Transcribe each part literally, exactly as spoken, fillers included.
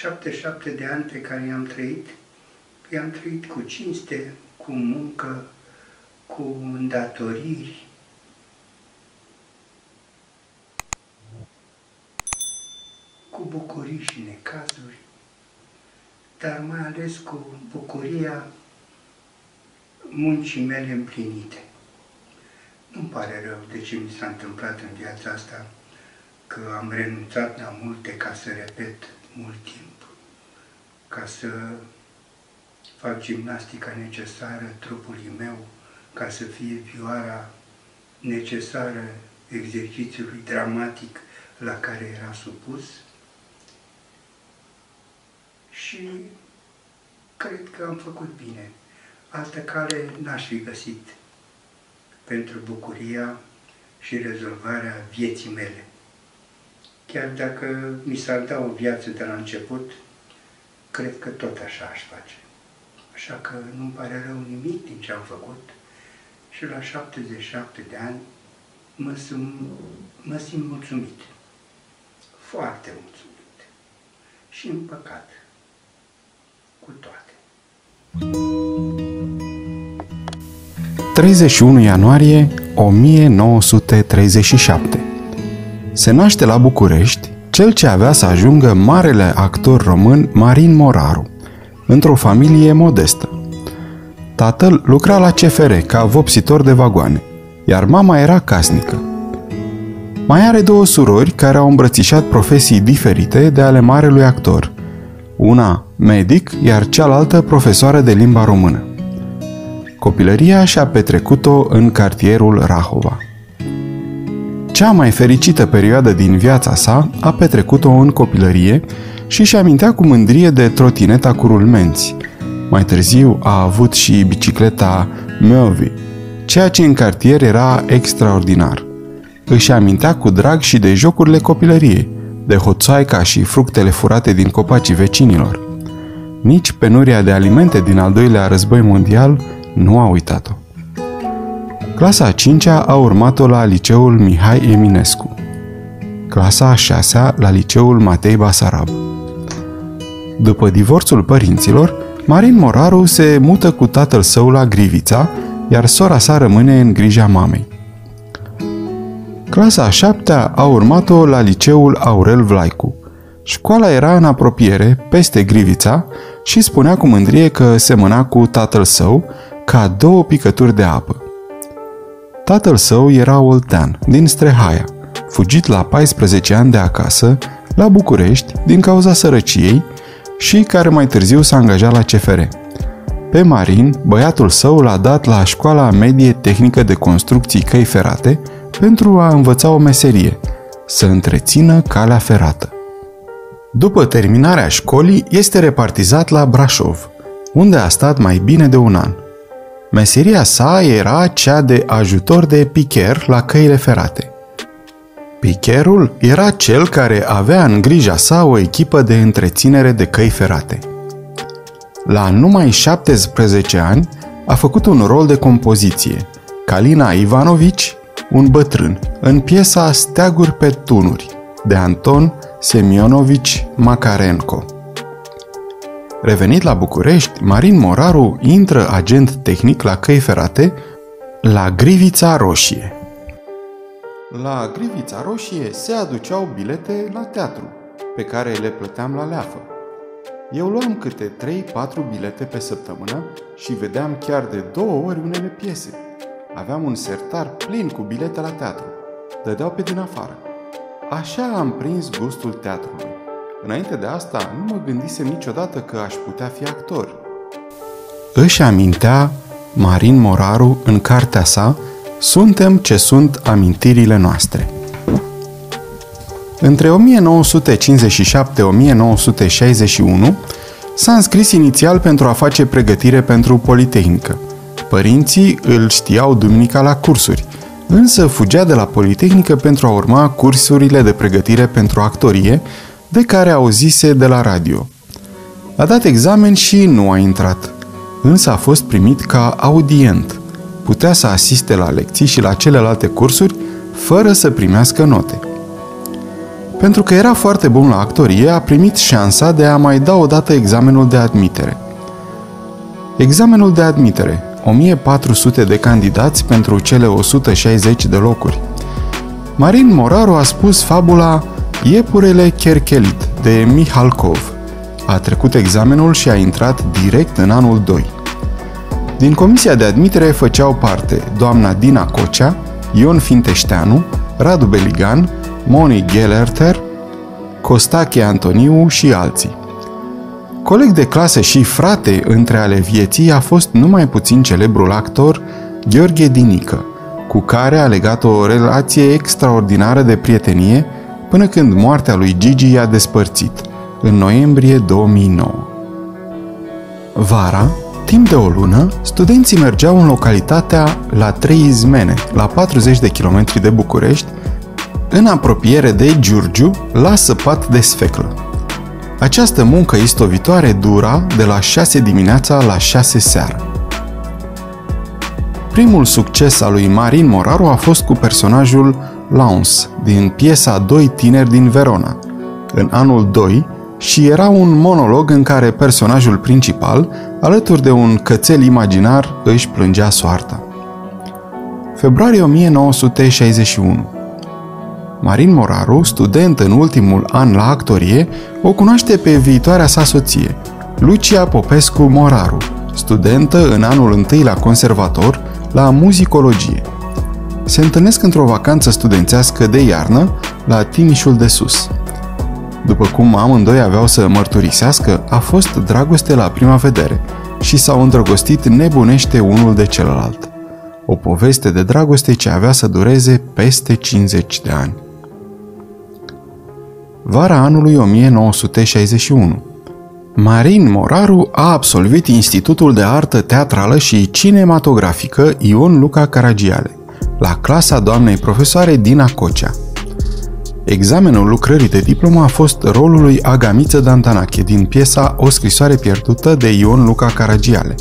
șaptezeci și șapte de ani pe care i-am trăit, i-am trăit cu cinste, cu muncă, cu îndatoriri. Cu bucurii și necazuri, dar mai ales cu bucuria muncii mele împlinite. Nu-mi pare rău de ce mi s-a întâmplat în viața asta, că am renunțat la multe ca să repet mult timp, ca să fac gimnastica necesară trupului meu, ca să fie vioara necesară exercițiului dramatic la care era supus. Și cred că am făcut bine. Altă cale n-aș fi găsit pentru bucuria și rezolvarea vieții mele. Chiar dacă mi s-ar da o viață de la început, cred că tot așa aș face. Așa că nu-mi pare rău nimic din ce am făcut și la șaptezeci și șapte de ani mă simt, mă simt mulțumit. Foarte mulțumit. Și împăcat cu toate. treizeci și unu ianuarie o mie nouă sute treizeci și șapte. Se naște la București cel ce avea să ajungă marele actor român Marin Moraru, într-o familie modestă. Tatăl lucra la C F R ca vopsitor de vagoane, iar mama era casnică. Mai are două surori care au îmbrățișat profesii diferite de ale marelui actor, una medic, iar cealaltă profesoară de limba română. Copilăria și-a petrecut-o în cartierul Rahova. Cea mai fericită perioadă din viața sa a petrecut-o în copilărie și și amintea cu mândrie de trotineta cu rulmenți. Mai târziu a avut și bicicleta Meovi, ceea ce în cartier era extraordinar. Își amintea cu drag și de jocurile copilăriei, de hoțoaica și fructele furate din copacii vecinilor. Nici penuria de alimente din al doilea război mondial nu a uitat-o. Clasa a cincea a urmat-o la liceul Mihai Eminescu. Clasa a șasea la liceul Matei Basarab. După divorțul părinților, Marin Moraru se mută cu tatăl său la Grivița, iar sora sa rămâne în grija mamei. Clasa a șaptea a urmat-o la liceul Aurel Vlaicu. Școala era în apropiere, peste Grivița, și spunea cu mândrie că semăna cu tatăl său ca două picături de apă. Tatăl său era oltean, din Strehaia, fugit la paisprezece ani de acasă, la București, din cauza sărăciei și care mai târziu s-a angajat la C F R. Pe Marin, băiatul său l-a dat la Școala Medie Tehnică de Construcții Căi Ferate pentru a învăța o meserie, să întrețină calea ferată. După terminarea școlii, este repartizat la Brașov, unde a stat mai bine de un an. Meseria sa era cea de ajutor de picher la căile ferate. Picherul era cel care avea în grija sa o echipă de întreținere de căi ferate. La numai șaptesprezece ani a făcut un rol de compoziție, Calina Ivanovici, un bătrân, în piesa Steaguri pe tunuri, de Anton Semionovici Makarenko. Revenit la București, Marin Moraru intră agent tehnic la căi ferate la Grivița Roșie. La Grivița Roșie se aduceau bilete la teatru, pe care le plăteam la leafă. Eu luam câte trei patru bilete pe săptămână și vedeam chiar de două ori unele piese. Aveam un sertar plin cu bilete la teatru. Dădeau pe din afară. Așa am prins gustul teatrului. Înainte de asta, nu mă gândisem niciodată că aș putea fi actor. Își amintea Marin Moraru în cartea sa Suntem ce sunt amintirile noastre. Între o mie nouă sute cincizeci și șapte - o mie nouă sute șaizeci și unu s-a înscris inițial pentru a face pregătire pentru Politehnică. Părinții îl știau duminica la cursuri, însă fugea de la Politehnică pentru a urma cursurile de pregătire pentru actorie, de care auzise de la radio. A dat examen și nu a intrat, însă a fost primit ca audient. Putea să asiste la lecții și la celelalte cursuri fără să primească note. Pentru că era foarte bun la actorie, a primit șansa de a mai da o dată examenul de admitere. Examenul de admitere, o mie patru sute de candidați pentru cele o sută șaizeci de locuri. Marin Moraru a spus fabula Iepurele Cherchelit de Mihalkov. A trecut examenul și a intrat direct în anul doi. Din comisia de admitere făceau parte doamna Dina Cocea, Ion Finteșteanu, Radu Beligan, Moni Gellerter, Costache Antoniu și alții. Coleg de clasă și frate între ale vieții a fost numai puțin celebrul actor Gheorghe Dinică, cu care a legat o relație extraordinară de prietenie până când moartea lui Gigi i-a despărțit, în noiembrie două mii nouă. Vara, timp de o lună, studenții mergeau în localitatea La Trei Izmene, la patruzeci de kilometri de București, în apropiere de Giurgiu, la săpat de sfeclă. Această muncă istovitoare dura de la șase dimineața la șase seara. Primul succes al lui Marin Moraru a fost cu personajul Launce din piesa Doi tineri din Verona, în anul doi, și era un monolog în care personajul principal, alături de un cățel imaginar, își plângea soarta. Februarie o mie nouă sute șaizeci și unu. Marin Moraru, student în ultimul an la actorie, o cunoaște pe viitoarea sa soție, Lucia Popescu Moraru, studentă în anul întâi la conservator, la muzicologie. Se întâlnesc într-o vacanță studențească de iarnă la Timișul de Sus. După cum amândoi aveau să mărturisească, a fost dragoste la prima vedere și s-au îndrăgostit nebunește unul de celălalt. O poveste de dragoste ce avea să dureze peste cincizeci de ani. Vara anului o mie nouă sute șaizeci și unu. Marin Moraru a absolvit Institutul de Artă Teatrală și Cinematografică Ion Luca Caragiale, la clasa doamnei profesoare Dina Cocea. Examenul lucrării de diplomă a fost rolul lui Agamiță Dantanache din piesa O scrisoare pierdută de Ion Luca Caragiale.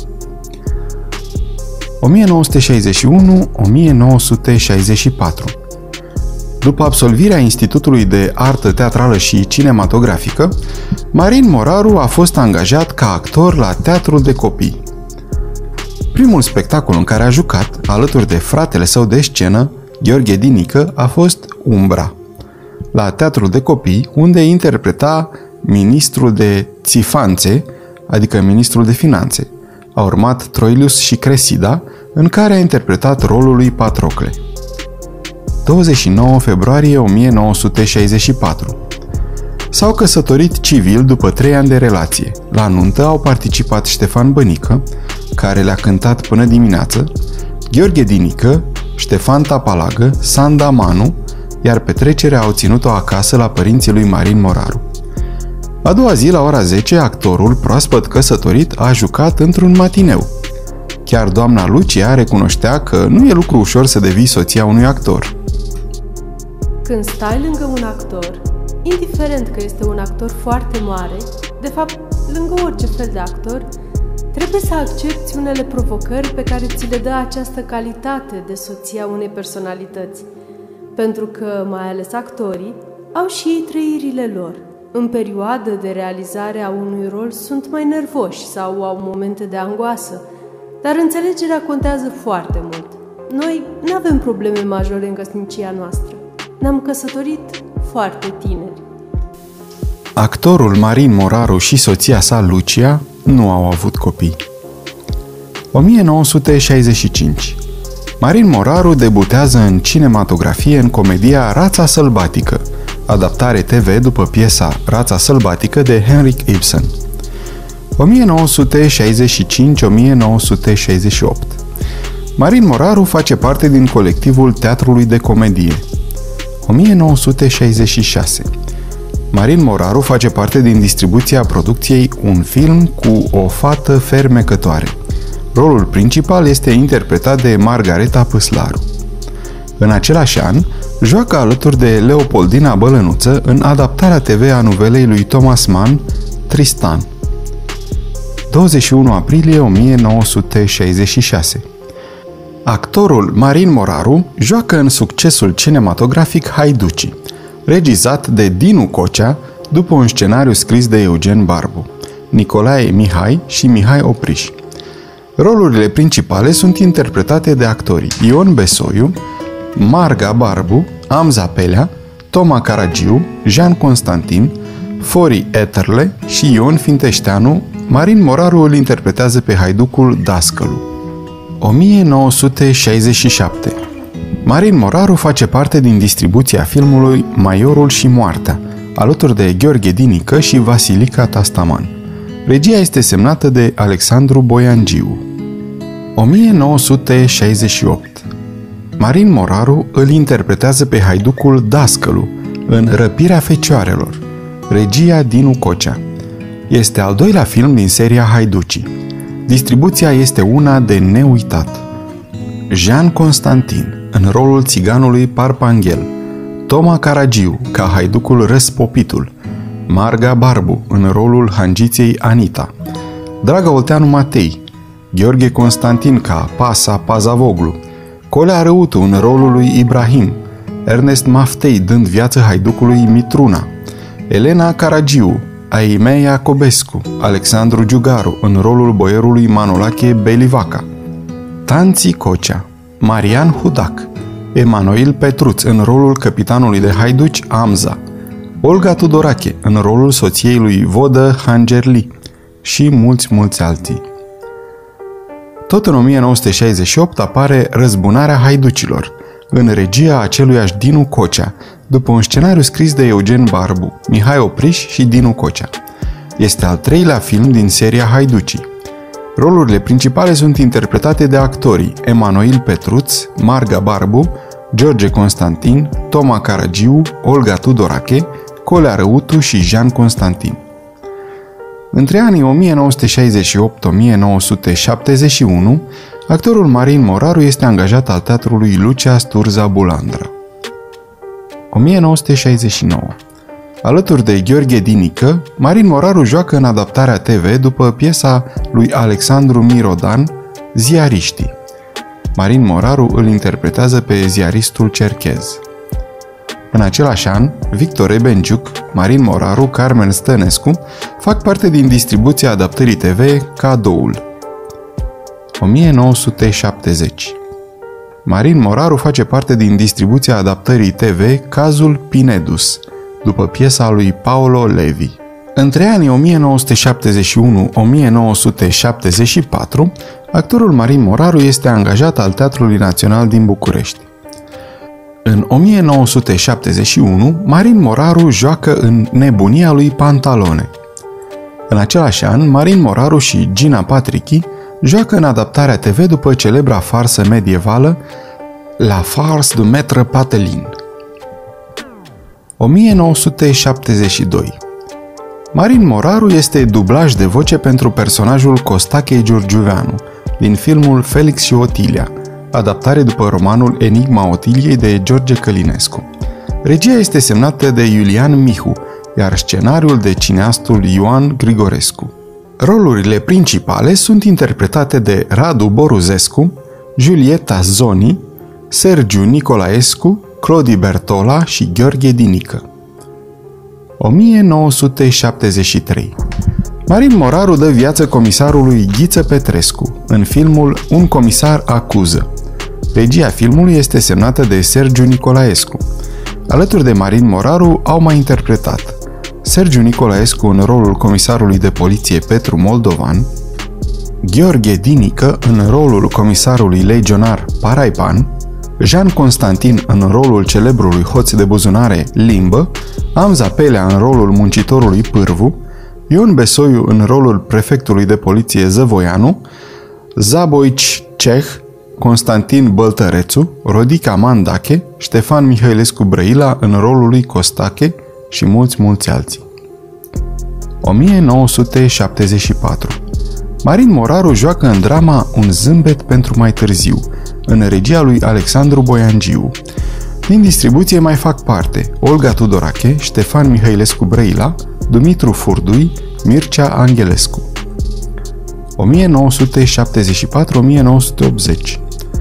o mie nouă sute șaizeci și unu - o mie nouă sute șaizeci și patru. După absolvirea Institutului de Artă Teatrală și Cinematografică, Marin Moraru a fost angajat ca actor la Teatrul de Copii. Primul spectacol în care a jucat, alături de fratele său de scenă, Gheorghe Dinică, a fost Umbra, la Teatrul de Copii, unde interpreta ministrul de Țifanțe, adică ministrul de finanțe. A urmat Troilius și Cresida, în care a interpretat rolul lui Patrocle. douăzeci și nouă februarie o mie nouă sute șaizeci și patru. S-au căsătorit civil după trei ani de relație. La nuntă au participat Ștefan Bănică, care le-a cântat până dimineață, Gheorghe Dinică, Ștefan Tapalagă, Sanda Manu, iar petrecerea au ținut-o acasă la părinții lui Marin Moraru. A doua zi, la ora zece, actorul, proaspăt căsătorit, a jucat într-un matineu. Chiar doamna Lucia recunoștea că nu e lucru ușor să devii soția unui actor. Când stai lângă un actor, indiferent că este un actor foarte mare, de fapt, lângă orice fel de actor, trebuie să accepti unele provocări pe care ți le dă această calitate de soția unei personalități. Pentru că, mai ales actorii, au și ei trăirile lor. În perioadă de realizare a unui rol sunt mai nervoși sau au momente de angoasă, dar înțelegerea contează foarte mult. Noi nu avem probleme majore în căsnicia noastră. Ne-am căsătorit foarte tineri. Actorul Marin Moraru și soția sa Lucia nu au avut copii. o mie nouă sute șaizeci și cinci. Marin Moraru debutează în cinematografie în comedia Rața sălbatică, adaptare T V după piesa Rața sălbatică de Henrik Ibsen. o mie nouă sute șaizeci și cinci - o mie nouă sute șaizeci și opt. Marin Moraru face parte din colectivul Teatrului de Comedie. o mie nouă sute șaizeci și șase. Marin Moraru face parte din distribuția producției Un film cu o fată fermecătoare. Rolul principal este interpretat de Margareta Păslaru. În același an, joacă alături de Leopoldina Bălănuță în adaptarea T V a novelei lui Thomas Mann, Tristan. douăzeci și unu aprilie o mie nouă sute șaizeci și șase. Actorul Marin Moraru joacă în succesul cinematografic Haiducii, regizat de Dinu Cocea, după un scenariu scris de Eugen Barbu, Nicolae Mihai și Mihai Opriș. Rolurile principale sunt interpretate de actorii Ion Besoiu, Marga Barbu, Amza Pelea, Toma Caragiu, Jean Constantin, Fori Eterle și Ion Finteșteanu. Marin Moraru îl interpretează pe haiducul Dascălu. o mie nouă sute șaizeci și șapte. Marin Moraru face parte din distribuția filmului Maiorul și Moartea, alături de Gheorghe Dinică și Vasilica Tastaman. Regia este semnată de Alexandru Boiangiu. o mie nouă sute șaizeci și opt. Marin Moraru îl interpretează pe haiducul Dascălu în Răpirea Fecioarelor. Regia Dinu Cocea. Este al doilea film din seria Haiducii. Distribuția este una de neuitat. Jean Constantin în rolul țiganului Parpanghel, Toma Caragiu ca haiducul Răspopitul, Marga Barbu în rolul hangiței Anita, Draga Olteanu Matei, Gheorghe Constantin ca Pasa Pazavoglu, Colea Răutu în rolul lui Ibrahim, Ernest Maftei dând viață haiducului Mitruna, Elena Caragiu, Aimee Iacobescu, Alexandru Giugaru în rolul boierului Manolache Belivaca, Tanții Cocea, Marian Hudac, Emanuel Petruț în rolul capitanului de haiduci Amza, Olga Tudorache în rolul soției lui Vodă Hangerli și mulți, mulți alții. Tot în o mie nouă sute șaizeci și opt apare Răzbunarea haiducilor, în regia aceluiași Dinu Cocea, după un scenariu scris de Eugen Barbu, Mihai Opriș și Dinu Cocea. Este al treilea film din seria Haiducii. Rolurile principale sunt interpretate de actorii Emanuel Petruț, Marga Barbu, George Constantin, Toma Caragiu, Olga Tudorache, Colea Răutu și Jean Constantin. Între anii o mie nouă sute șaizeci și opt - o mie nouă sute șaptezeci și unu, actorul Marin Moraru este angajat al teatrului Lucia Sturza Bulandra. o mie nouă sute șaizeci și nouă. Alături de Gheorghe Dinică, Marin Moraru joacă în adaptarea T V după piesa lui Alexandru Mirodan, Ziariștii. Marin Moraru îl interpretează pe ziaristul cerchez. În același an, Victor Ebenciuc, Marin Moraru, Carmen Stănescu fac parte din distribuția adaptării T V Cadoul. o mie nouă sute șaptezeci. Marin Moraru face parte din distribuția adaptării T V Cazul Pinedus, după piesa lui Paolo Levi. Între anii o mie nouă sute șaptezeci și unu - o mie nouă sute șaptezeci și patru, actorul Marin Moraru este angajat al Teatrului Național din București. În o mie nouă sute șaptezeci și unu, Marin Moraru joacă în Nebunia lui Pantalone. În același an, Marin Moraru și Gina Patrichi joacă în adaptarea T V după celebra farsă medievală La Farce du Maître Patelin. o mie nouă sute șaptezeci și doi. Marin Moraru este dublaj de voce pentru personajul Costache Giurgiuveanu din filmul Felix și Otilia, adaptare după romanul Enigma Otiliei de George Călinescu. Regia este semnată de Iulian Mihu, iar scenariul de cineastul Ioan Grigorescu. Rolurile principale sunt interpretate de Radu Boruzescu, Julieta Zoni, Sergiu Nicolaescu, Clodi Bertola și Gheorghe Dinică. o mie nouă sute șaptezeci și trei. Marin Moraru dă viață comisarului Ghiță Petrescu în filmul Un comisar acuză. Regia filmului este semnată de Sergiu Nicolaescu. Alături de Marin Moraru au mai interpretat Sergiu Nicolaescu în rolul comisarului de poliție Petru Moldovan, Gheorghe Dinică în rolul comisarului legionar Paraipan, Jean Constantin în rolul celebrului hoț de buzunare Limbă, Amza Pelea în rolul muncitorului Pârvu, Ion Besoiu în rolul prefectului de poliție Zăvoianu, Zaboici Ceh, Constantin Băltărețu, Rodica Mandache, Ștefan Mihailescu Brăila în rolul lui Costache și mulți, mulți alții. o mie nouă sute șaptezeci și patru. Marin Moraru joacă în drama Un zâmbet pentru mai târziu, în regia lui Alexandru Boiangiu. Din distribuție mai fac parte Olga Tudorache, Ștefan Mihailescu Brăila, Dumitru Furdui, Mircea Angelescu. o mie nouă sute șaptezeci și patru - o mie nouă sute optzeci.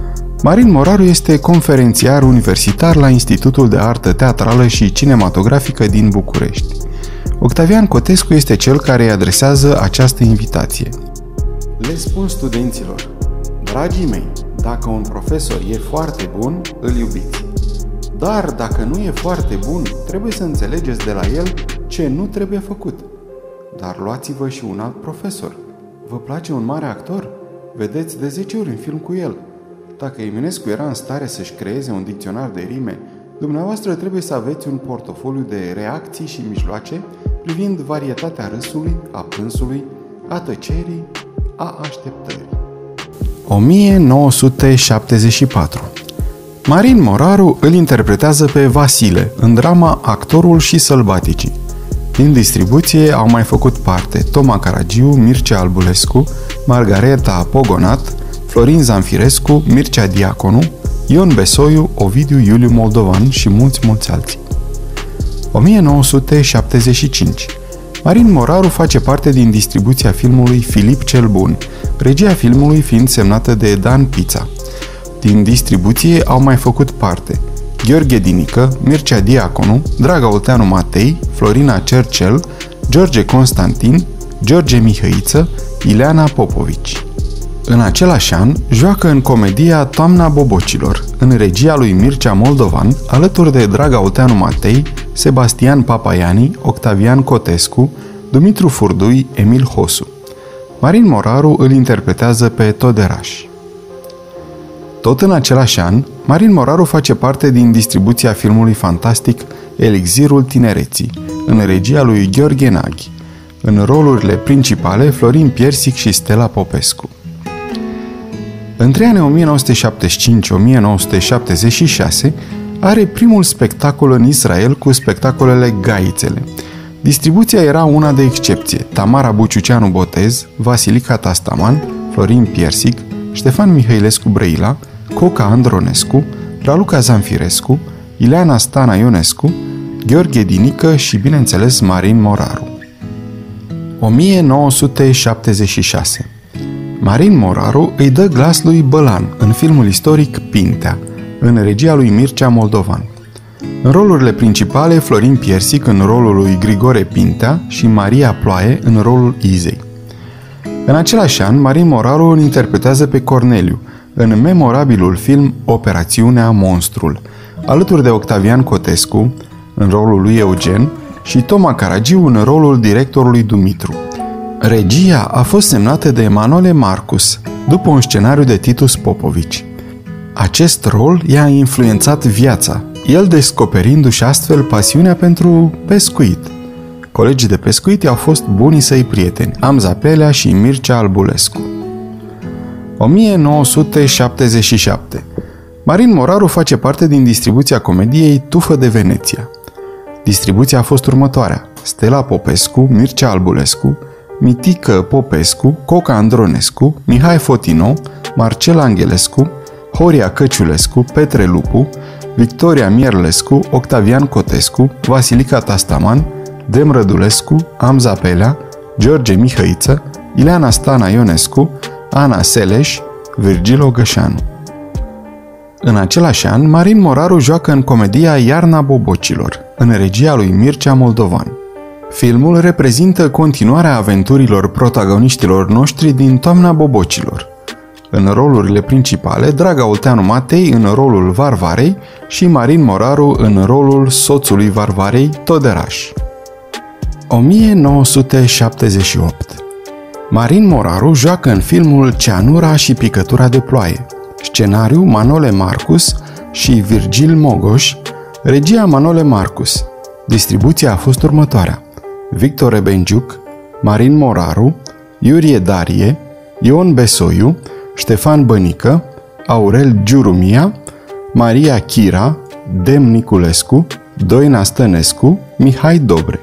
Marin Moraru este conferențiar universitar la Institutul de Artă Teatrală și Cinematografică din București. Octavian Cotescu este cel care îi adresează această invitație. Le spun studenților, dragii mei, dacă un profesor e foarte bun, îl iubiți. Dar dacă nu e foarte bun, trebuie să înțelegeți de la el ce nu trebuie făcut. Dar luați-vă și un alt profesor. Vă place un mare actor? Vedeți de zece ori în film cu el. Dacă Eminescu era în stare să-și creeze un dicționar de rime, dumneavoastră trebuie să aveți un portofoliu de reacții și mijloace privind varietatea râsului, a plânsului, a tăcerii, a așteptării. o mie nouă sute șaptezeci și patru. Marin Moraru îl interpretează pe Vasile în drama Actorul și Sălbaticii. Din distribuție au mai făcut parte Toma Caragiu, Mircea Albulescu, Margareta Pogonat, Florin Zanfirescu, Mircea Diaconu, Ion Besoiu, Ovidiu Iuliu Moldovan și mulți, mulți alții. o mie nouă sute șaptezeci și cinci. Marin Moraru face parte din distribuția filmului Filip cel Bun, regia filmului fiind semnată de Dan Pița. Din distribuție au mai făcut parte Gheorghe Dinică, Mircea Diaconu, Draga Olteanu Matei, Florina Cercel, George Constantin, George Mihăiță, Ileana Popovici. În același an, joacă în comedia Toamna Bobocilor, în regia lui Mircea Moldovan, alături de Draga Olteanu Matei, Sebastian Papaiani, Octavian Cotescu, Dumitru Furdui, Emil Hosu. Marin Moraru îl interpretează pe Toderaș. Tot în același an, Marin Moraru face parte din distribuția filmului fantastic Elixirul Tinereții, în regia lui Gheorghe Naghi. În rolurile principale, Florin Piersic și Stella Popescu. Între anii o mie nouă sute șaptezeci și cinci - o mie nouă sute șaptezeci și șase are primul spectacol în Israel cu spectacolele Gaițele. Distribuția era una de excepție: Tamara Buciuceanu Botez, Vasilica Tastaman, Florin Piersic, Ștefan Mihailescu Brăila, Coca Andronescu, Raluca Zanfirescu, Ileana Stana Ionescu, Gheorghe Dinică și, bineînțeles, Marin Moraru. o mie nouă sute șaptezeci și șase. Marin Moraru îi dă glas lui Bălan în filmul istoric Pintea, în regia lui Mircea Moldovan. În rolurile principale, Florin Piersic în rolul lui Grigore Pintea și Maria Ploaie în rolul Izei. În același an, Marin Moraru îl interpretează pe Corneliu în memorabilul film Operațiunea Monstrul, alături de Octavian Cotescu în rolul lui Eugen și Toma Caragiu în rolul directorului Dumitru. Regia a fost semnată de Emanuele Marcus, după un scenariu de Titus Popovici. Acest rol i-a influențat viața, el descoperindu-și astfel pasiunea pentru pescuit. Colegii de pescuit i-au fost bunii săi prieteni, Amza Pelea și Mircea Albulescu. o mie nouă sute șaptezeci și șapte. Marin Moraru face parte din distribuția comediei Tufă de Veneția. Distribuția a fost următoarea: Stella Popescu, Mircea Albulescu, Mitică Popescu, Coca Andronescu, Mihai Fotino, Marcel Angelescu, Horia Căciulescu, Petre Lupu, Victoria Mierlescu, Octavian Cotescu, Vasilica Tastaman, Dem Rădulescu, Amza Pelea, George Mihăiță, Ileana Stana Ionescu, Ana Seleș, Virgil Ogășanu. În același an, Marin Moraru joacă în comedia Iarna Bobocilor, în regia lui Mircea Moldovan. Filmul reprezintă continuarea aventurilor protagoniștilor noștri din Toamna Bobocilor. În rolurile principale, Draga Olteanu Matei în rolul Varvarei și Marin Moraru în rolul soțului Varvarei, Toderaș. o mie nouă sute șaptezeci și opt. Marin Moraru joacă în filmul Ceanura și picătura de ploaie. Scenariu Manole Marcus și Virgil Mogoș, regia Manole Marcus. Distribuția a fost următoarea: Victor Rebenciuc, Marin Moraru, Iurie Darie, Ion Besoiu, Ștefan Bănică, Aurel Giurumia, Maria Chira, Dem Niculescu, Doina Stănescu, Mihai Dobre.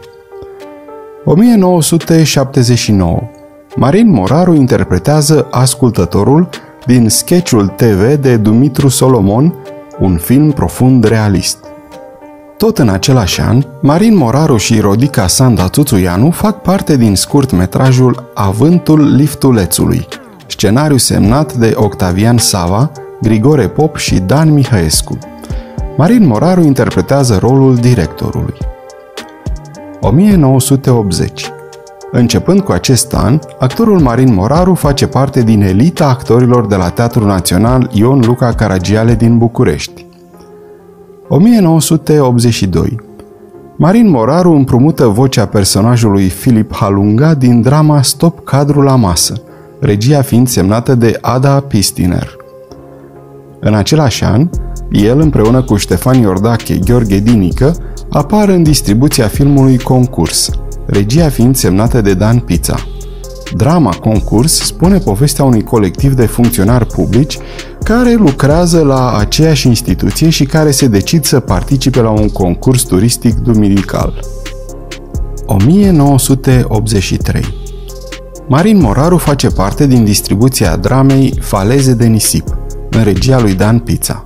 o mie nouă sute șaptezeci și nouă. Marin Moraru interpretează ascultătorul din sketchul T V de Dumitru Solomon, un film profund realist. Tot în același an, Marin Moraru și Rodica Sanda Țuțuianu fac parte din scurtmetrajul Avântul Liftulețului, scenariu semnat de Octavian Sava, Grigore Pop și Dan Mihaescu. Marin Moraru interpretează rolul directorului. o mie nouă sute optzeci. Începând cu acest an, actorul Marin Moraru face parte din elita actorilor de la Teatrul Național Ion Luca Caragiale din București. o mie nouă sute optzeci și doi. Marin Moraru împrumută vocea personajului Filip Halunga din drama Stop cadru la masă, regia fiind semnată de Ada Pistiner. În același an, el împreună cu Ștefan Iordache, Gheorghe Dinică, apar în distribuția filmului Concurs, regia fiind semnată de Dan Pița. Drama Concurs spune povestea unui colectiv de funcționari publici care lucrează la aceeași instituție și care se decid să participe la un concurs turistic duminical. o mie nouă sute optzeci și trei. Marin Moraru face parte din distribuția dramei Faleze de nisip, în regia lui Dan Pița.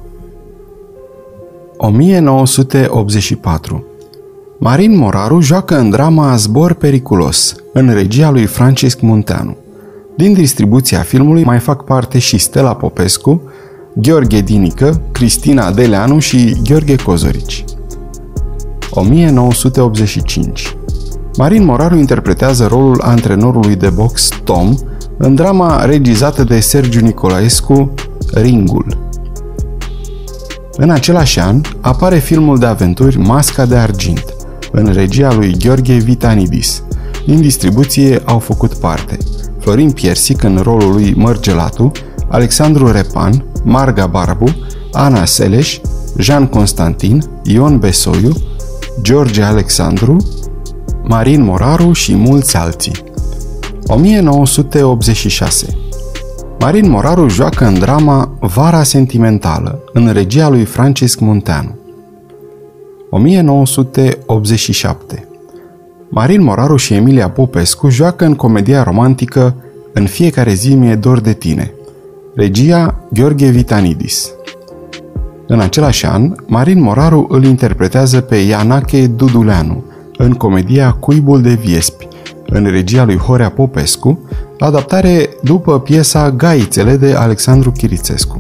o mie nouă sute optzeci și patru. Marin Moraru joacă în drama Zbor periculos, în regia lui Francisc Munteanu. Din distribuția filmului mai fac parte și Stella Popescu, Gheorghe Dinică, Cristina Deleanu și Gheorghe Cozorici. o mie nouă sute optzeci și cinci. Marin Moraru interpretează rolul antrenorului de box Tom în drama regizată de Sergiu Nicolaescu, Ringul. În același an apare filmul de aventuri Masca de argint, în regia lui Gheorghe Vitanidis. Din distribuție au făcut parte Florin Piersic în rolul lui Mărgelatu, Alexandru Repan, Marga Barbu, Ana Seleș, Jean Constantin, Ion Besoiu, George Alexandru, Marin Moraru și mulți alții. o mie nouă sute optzeci și șase. Marin Moraru joacă în drama Vara sentimentală, în regia lui Francisc Munteanu. o mie nouă sute optzeci și șapte. Marin Moraru și Emilia Popescu joacă în comedia romantică În fiecare zi mi-e dor de tine, regia Gheorghe Vitanidis. În același an, Marin Moraru îl interpretează pe Ianache Duduleanu în comedia Cuibul de viespi, în regia lui Horea Popescu, adaptare după piesa Gaițele de Alexandru Chirițescu.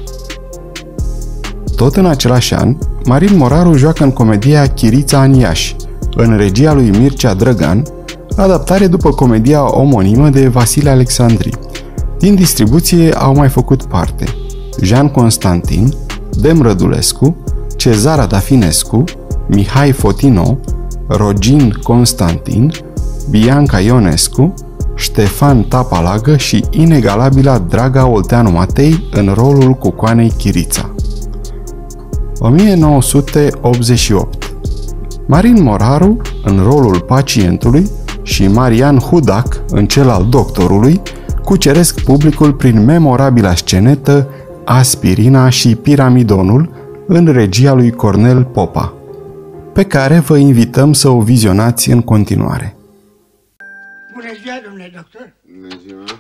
Tot în același an, Marin Moraru joacă în comedia Chirița în Iași, în regia lui Mircea Drăgan, adaptare după comedia omonimă de Vasile Alexandri. Din distribuție au mai făcut parte Jean Constantin, Dem Rădulescu, Cezara Dafinescu, Mihai Fotino, Rogin Constantin, Bianca Ionescu, Ștefan Tapalagă și inegalabila Draga Olteanu Matei în rolul Cucoanei Chirița. o mie nouă sute optzeci și opt. Marin Moraru în rolul pacientului și Marian Hudac în cel al doctorului cuceresc publicul prin memorabila scenetă Aspirina și Piramidonul în regia lui Cornel Popa, pe care vă invităm să o vizionați în continuare. Bună ziua, domnule doctor! Bună ziua!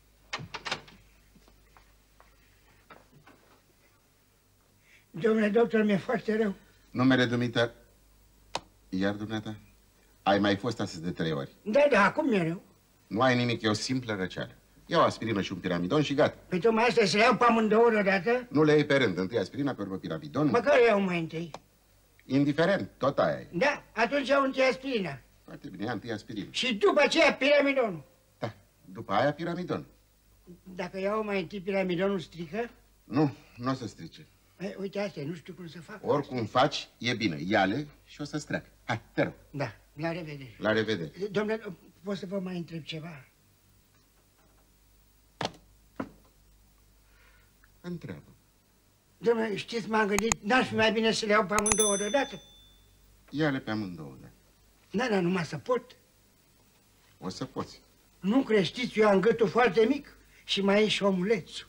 Domnule doctor, mi-e foarte rău. Numele dumităr... Iar dumneata? Ai mai fost astăzi de trei ori. Da, da, acum mi-e rău. Nu ai nimic, e o simplă răceală. Iau aspirină și un piramidon și gata. Păi tocmai asta să le iau pe amândouă odată? Nu le iei pe rând, întâi aspirina, pe urmă piramidon. Măcar le iau mai întâi. Indiferent, tot aia e. Da, atunci iau întâi aspirina. Foarte bine, ia întâi aspirină. Și după aceea piramidonul. Da, după aia piramidon. Dacă iau mai întâi piramidonul, strică? Nu, nu o să strice. Ei, uite, asta nu știu cum să fac. Oricum faci, e bine. Ia-le și o să-ți treacă. Hai, te rog. Da, la revedere. La revedere. Domnule, pot să vă mai întreb ceva? Întreabă. Domnule, știți, m-am gândit, n-ar fi mai bine să le iau pe amândouă deodată? Ia-le pe amândouă, da. Da, dar numai să pot. O să poți. Nu creștiți, eu am gâtul foarte mic și mai e și omulețul.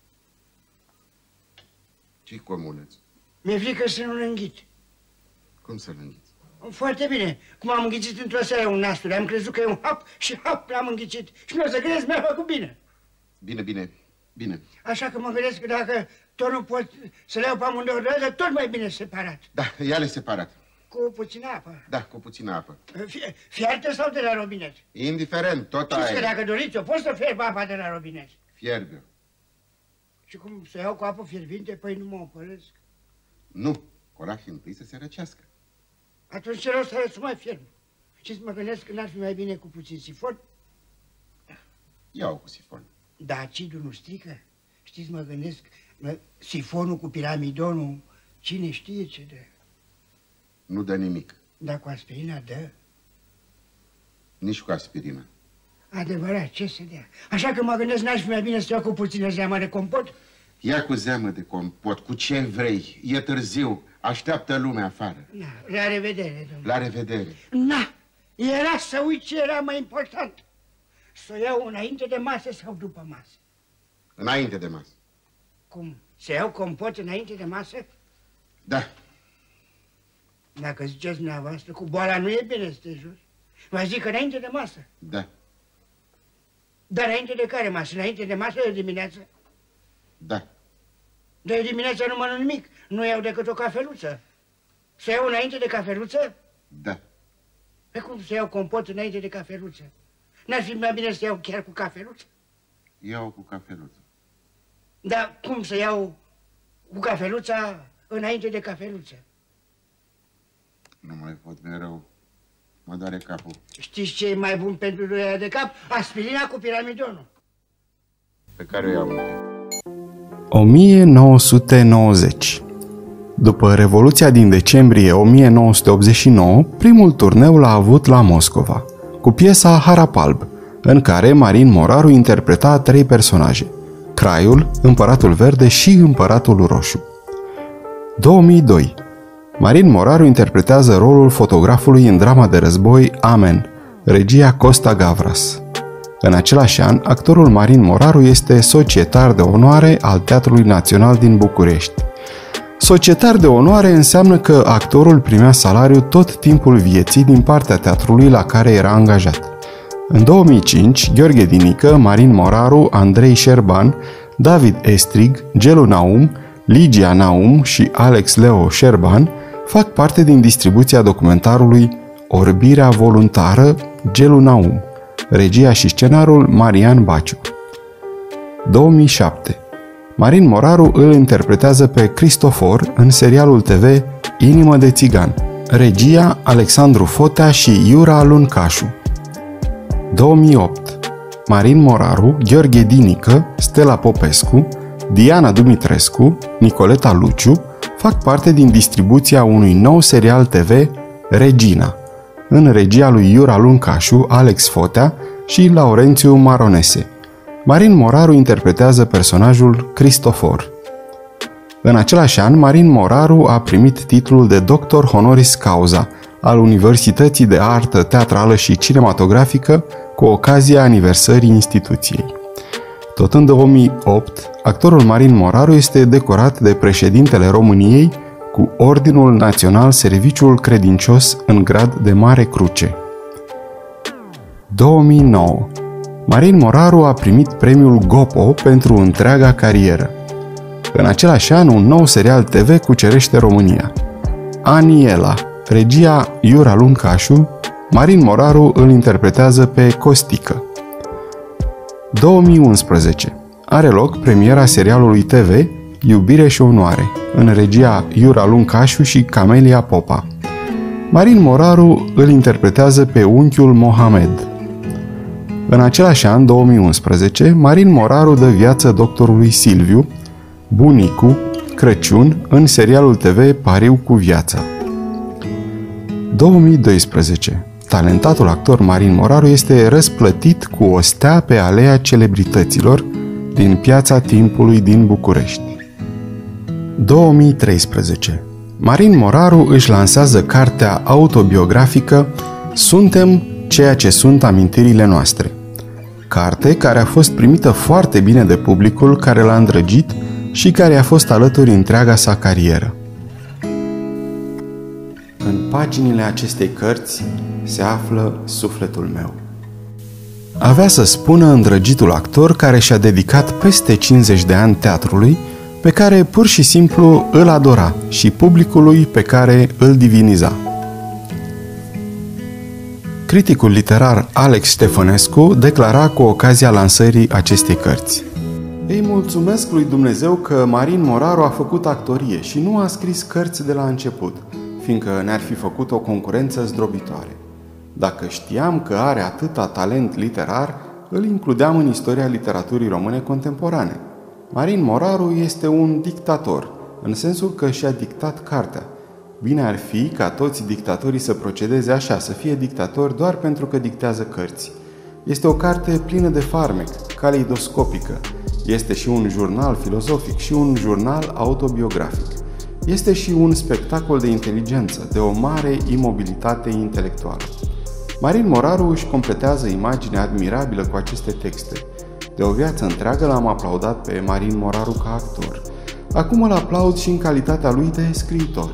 Ce-i cu omuleț? Mi-e frică să nu-l înghit. Cum să-l înghiți? Foarte bine. Cum am înghițit într-o seară un nasture, am crezut că e un hap și hap l-am înghițit. Și nu o să crezi, mi-a făcut bine. Bine, bine, bine. Așa că mă gândesc că dacă tot nu pot să le iau pe amândouă deodată, tot mai bine separat. Da, ia-le separat. Cu puțină apă. Da, cu puțină apă. Fie, fiartă sau de la robinet? Indiferent, tot Știți aia că e. dacă doriți, eu pot să fierb apa de la robinet. Fierbe-o. Și cum să iau cu apă fierbinte, păi nu mă opăresc. Nu, colași întâi să se răcească. Atunci ce rost are să mai fierb? Și să mă gândesc că n-ar fi mai bine cu puțin sifon? Iau cu sifon. Da, acidul nu strică? Știți, mă gândesc, mă, sifonul cu piramidonul, cine știe ce dă? Nu dă nimic. Dar cu aspirina dă? Nici cu aspirina. Adevărat, ce să dea? Așa că mă gândesc, n-aș fi mai bine să iau cu puțină zeamă de compot? Ia cu zeamă de compot, cu ce vrei. E târziu, așteaptă lumea afară. Na, la revedere, domnule. La revedere. Na, era să uit ce era mai important. Să o iau înainte de masă sau după masă? Înainte de masă. Cum? Să iau compot înainte de masă? Da. Dacă ziceți dumneavoastră, cu boala nu e bine să te juri. Vă zic înainte de masă. Da. Dar înainte de care masă? Înainte de masă de dimineață? Da. De dimineața nu mănânc nimic. Nu iau decât o cafeluță. Să iau înainte de cafeluță? Da. Pe cum să iau compot înainte de cafeluță? N-ar fi mai bine să iau chiar cu cafeluță? Iau cu cafeluță. Dar cum să iau cu cafeluța înainte de cafeluță? Nu mai pot mereu. Mă doare capul. Știți ce e mai bun pentru durerea de cap? Aspirina cu piramidonul. Pe care o iau. o mie nouă sute nouăzeci. După Revoluția din decembrie o mie nouă sute optzeci și nouă, primul turneu l-a avut la Moscova, cu piesa Harapalb, în care Marin Moraru interpreta trei personaje: Craiul, Împăratul Verde și Împăratul Roșu. două mii doi. Marin Moraru interpretează rolul fotografului în drama de război Amen, regia Costa Gavras. În același an, actorul Marin Moraru este societar de onoare al Teatrului Național din București. Societar de onoare înseamnă că actorul primea salariu tot timpul vieții din partea teatrului la care era angajat. În două mii cinci, Gheorghe Dinică, Marin Moraru, Andrei Șerban, David Estrig, Gelu Naum, Ligia Naum și Alex Leo Șerban fac parte din distribuția documentarului Orbirea voluntară, Gelu Naum, regia și scenarul Marian Baciu. două mii șapte. Marin Moraru îl interpretează pe Cristofor în serialul T V Inimă de țigan, regia Alexandru Fotea și Iura Luncașu. două mii opt. Marin Moraru, Gheorghe Dinică, Stella Popescu, Diana Dumitrescu, Nicoleta Luciu fac parte din distribuția unui nou serial T V, Regina, în regia lui Iura Luncașu, Alex Fotea și Laurențiu Maronese. Marin Moraru interpretează personajul Cristofor. În același an, Marin Moraru a primit titlul de doctor honoris causa al Universității de Artă Teatrală și Cinematografică cu ocazia aniversării instituției. Tot în două mii opt, actorul Marin Moraru este decorat de președintele României cu Ordinul Național Serviciul Credincios în grad de Mare Cruce. două mii nouă. Marin Moraru a primit premiul Gopo pentru întreaga carieră. În același an, un nou serial T V cucerește România. Aniela, regia Iura Luncașu, Marin Moraru îl interpretează pe Costică. două mii unsprezece. Are loc premiera serialului T V Iubire și onoare, în regia Iura Luncașu și Camelia Popa. Marin Moraru îl interpretează pe unchiul Mohamed. În același an, două mii unsprezece, Marin Moraru dă viață doctorului Silviu, Bunicu, Crăciun, în serialul T V Pariu cu viața. două mii doisprezece. Talentatul actor Marin Moraru este răsplătit cu o stea pe Aleea Celebrităților din Piața Timpului din București. două mii treisprezece. Marin Moraru își lansează cartea autobiografică Suntem ceea ce sunt amintirile noastre. Carte care a fost primită foarte bine de publicul care l-a îndrăgit și care a fost alături întreaga sa carieră. În paginile acestei cărți se află sufletul meu. Avea să spună îndrăgitul actor care și-a dedicat peste cincizeci de ani teatrului, pe care pur și simplu îl adora, și publicului pe care îl diviniza. Criticul literar Alex Ștefănescu declara cu ocazia lansării acestei cărți: Îi mulțumesc lui Dumnezeu că Marin Moraru a făcut actorie și nu a scris cărți de la început, fiindcă ne-ar fi făcut o concurență zdrobitoare. Dacă știam că are atâta talent literar, îl includeam în istoria literaturii române contemporane. Marin Moraru este un dictator, în sensul că și-a dictat cartea. Bine ar fi ca toți dictatorii să procedeze așa, să fie dictatori doar pentru că dictează cărți. Este o carte plină de farmec, caleidoscopică. Este și un jurnal filozofic și un jurnal autobiografic. Este și un spectacol de inteligență, de o mare imobilitate intelectuală. Marin Moraru își completează imaginea admirabilă cu aceste texte. De o viață întreagă l-am aplaudat pe Marin Moraru ca actor. Acum îl aplaud și în calitatea lui de scriitor.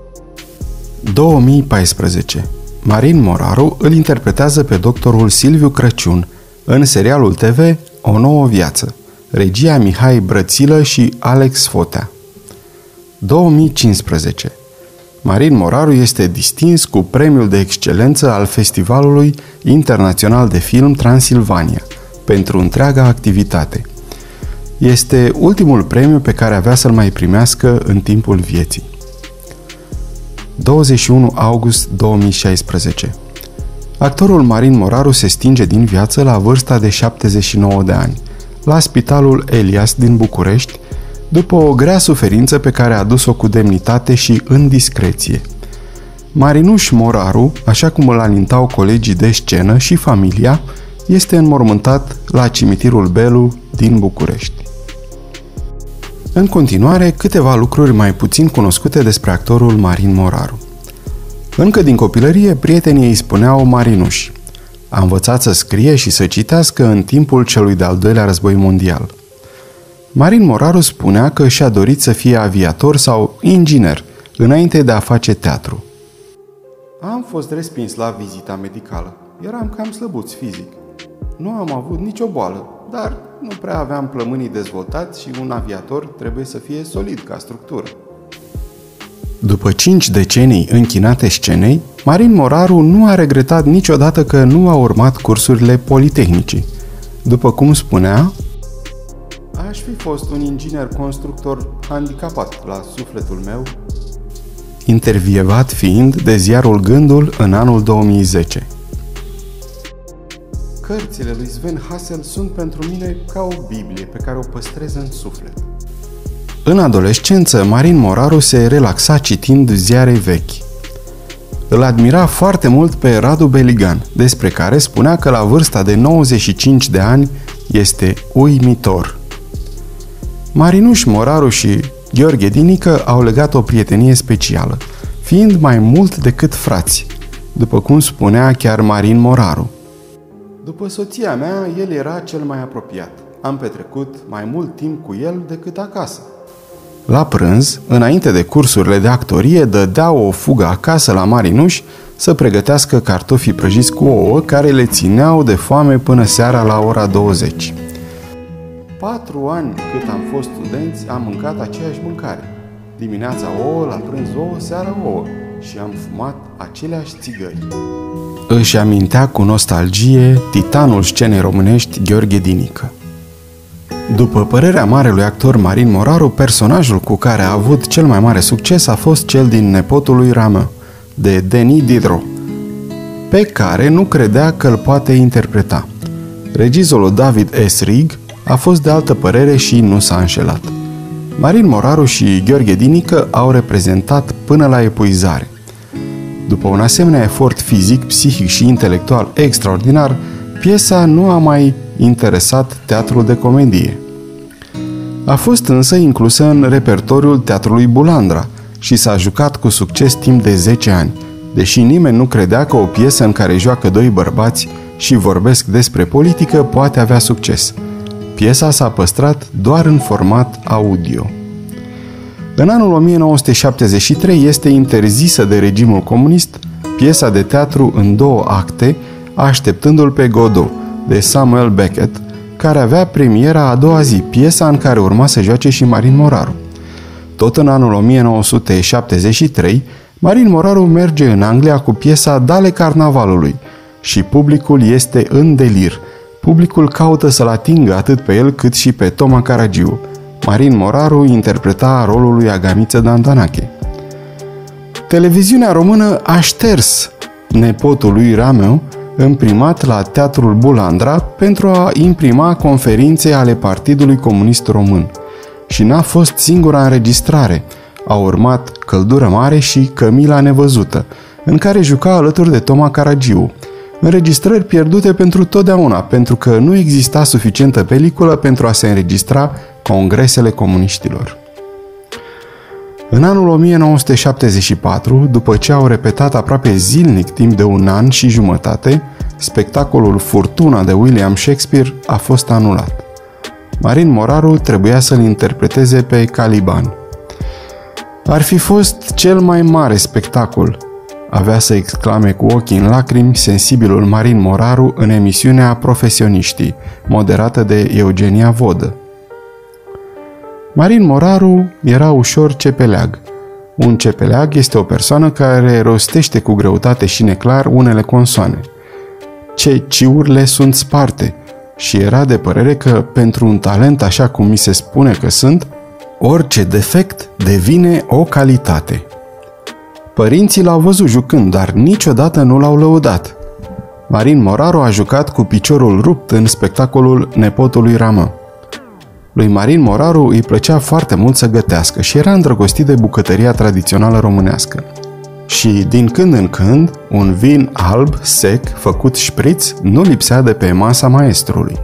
două mii paisprezece. Marin Moraru îl interpretează pe doctorul Silviu Crăciun în serialul T V O nouă viață, regia Mihai Brățilă și Alex Fotea. două mii cincisprezece. Marin Moraru este distins cu premiul de excelență al Festivalului Internațional de Film Transilvania pentru întreaga activitate. Este ultimul premiu pe care avea să-l mai primească în timpul vieții. douăzeci și unu august două mii șaisprezece. Actorul Marin Moraru se stinge din viață la vârsta de șaptezeci și nouă de ani, la Spitalul Elias din București, după o grea suferință pe care a adus-o cu demnitate și în discreție. Marinuș Moraru, așa cum îl alintau colegii de scenă și familia, este înmormântat la cimitirul Belu din București. În continuare, câteva lucruri mai puțin cunoscute despre actorul Marin Moraru. Încă din copilărie, prietenii îi spuneau Marinuș. A învățat să scrie și să citească în timpul celui de-al doilea război mondial. Marin Moraru spunea că și-a dorit să fie aviator sau inginer, înainte de a face teatru. Am fost respins la vizita medicală. Eram cam slăbuț fizic. Nu am avut nicio boală, dar nu prea aveam plămânii dezvoltați și un aviator trebuie să fie solid ca structură. După cinci decenii închinate scenei, Marin Moraru nu a regretat niciodată că nu a urmat cursurile politehnicii. După cum spunea, aș fi fost un inginer constructor handicapat la sufletul meu, intervievat fiind de ziarul Gândul în anul două mii zece. Cărțile lui Sven Hassel sunt pentru mine ca o Biblie pe care o păstrez în suflet. În adolescență, Marin Moraru se relaxa citind ziare vechi. Îl admira foarte mult pe Radu Beligan, despre care spunea că la vârsta de nouăzeci și cinci de ani este uimitor. Marinuș Moraru și Gheorghe Dinică au legat o prietenie specială, fiind mai mult decât frați, după cum spunea chiar Marin Moraru. După soția mea, el era cel mai apropiat. Am petrecut mai mult timp cu el decât acasă. La prânz, înainte de cursurile de actorie, dădeau o fugă acasă la Marinuș să pregătească cartofii prăjiți cu ouă care le țineau de foame până seara la ora douăzeci. Patru ani cât am fost studenți am mâncat aceeași mâncare. Dimineața ouă, la prânz ouă, seara ouă și am fumat aceleași țigări. Își amintea cu nostalgie titanul scenei românești Gheorghe Dinică. După părerea marelui actor Marin Moraru, personajul cu care a avut cel mai mare succes a fost cel din Nepotul lui Rameau, de Denis Diderot, pe care nu credea că îl poate interpreta. Regizorul David S. Rig a fost de altă părere și nu s-a înșelat. Marin Moraru și Gheorghe Dinică au reprezentat până la epuizare. După un asemenea efort fizic, psihic și intelectual extraordinar, piesa nu a mai interesat teatrul de comedie. A fost însă inclusă în repertoriul Teatrului Bulandra și s-a jucat cu succes timp de zece ani, deși nimeni nu credea că o piesă în care joacă doi bărbați și vorbesc despre politică poate avea succes. Piesa s-a păstrat doar în format audio. În anul o mie nouă sute șaptezeci și trei este interzisă de regimul comunist piesa de teatru în două acte, Așteptându-l pe Godot, de Samuel Beckett, care avea premiera a doua zi, piesa în care urma să joace și Marin Moraru. Tot în anul o mie nouă sute șaptezeci și trei, Marin Moraru merge în Anglia cu piesa Dale Carnavalului și publicul este în delir, Publicul caută să-l atingă atât pe el cât și pe Toma Caragiu. Marin Moraru interpreta rolul lui Agamiță Dandanache. Televiziunea română a șters nepotul lui Rameu, imprimat la Teatrul Bulandra pentru a imprima conferințe ale Partidului Comunist Român. Și n-a fost singura înregistrare. A urmat Căldură Mare și Cămila Nevăzută, în care juca alături de Toma Caragiu. Înregistrări pierdute pentru totdeauna, pentru că nu exista suficientă peliculă pentru a se înregistra congresele comuniștilor. În anul o mie nouă sute șaptezeci și patru, după ce au repetat aproape zilnic timp de un an și jumătate, spectacolul Furtuna de William Shakespeare a fost anulat. Marin Moraru trebuia să-l interpreteze pe Caliban. Ar fi fost cel mai mare spectacol, avea să exclame cu ochii în lacrimi sensibilul Marin Moraru în emisiunea Profesioniștii, moderată de Eugenia Vodă. Marin Moraru era ușor cepeleag. Un cepeleag este o persoană care rostește cu greutate și neclar unele consoane. Ce ciurile sunt sparte și era de părere că, pentru un talent așa cum mi se spune că sunt, orice defect devine o calitate. Părinții l-au văzut jucând, dar niciodată nu l-au lăudat. Marin Moraru a jucat cu piciorul rupt în spectacolul Nepotului Ramă. Lui Marin Moraru îi plăcea foarte mult să gătească și era îndrăgostit de bucătăria tradițională românească. Și, din când în când, un vin alb, sec, făcut șpriț, nu lipsea de pe masa maestrului.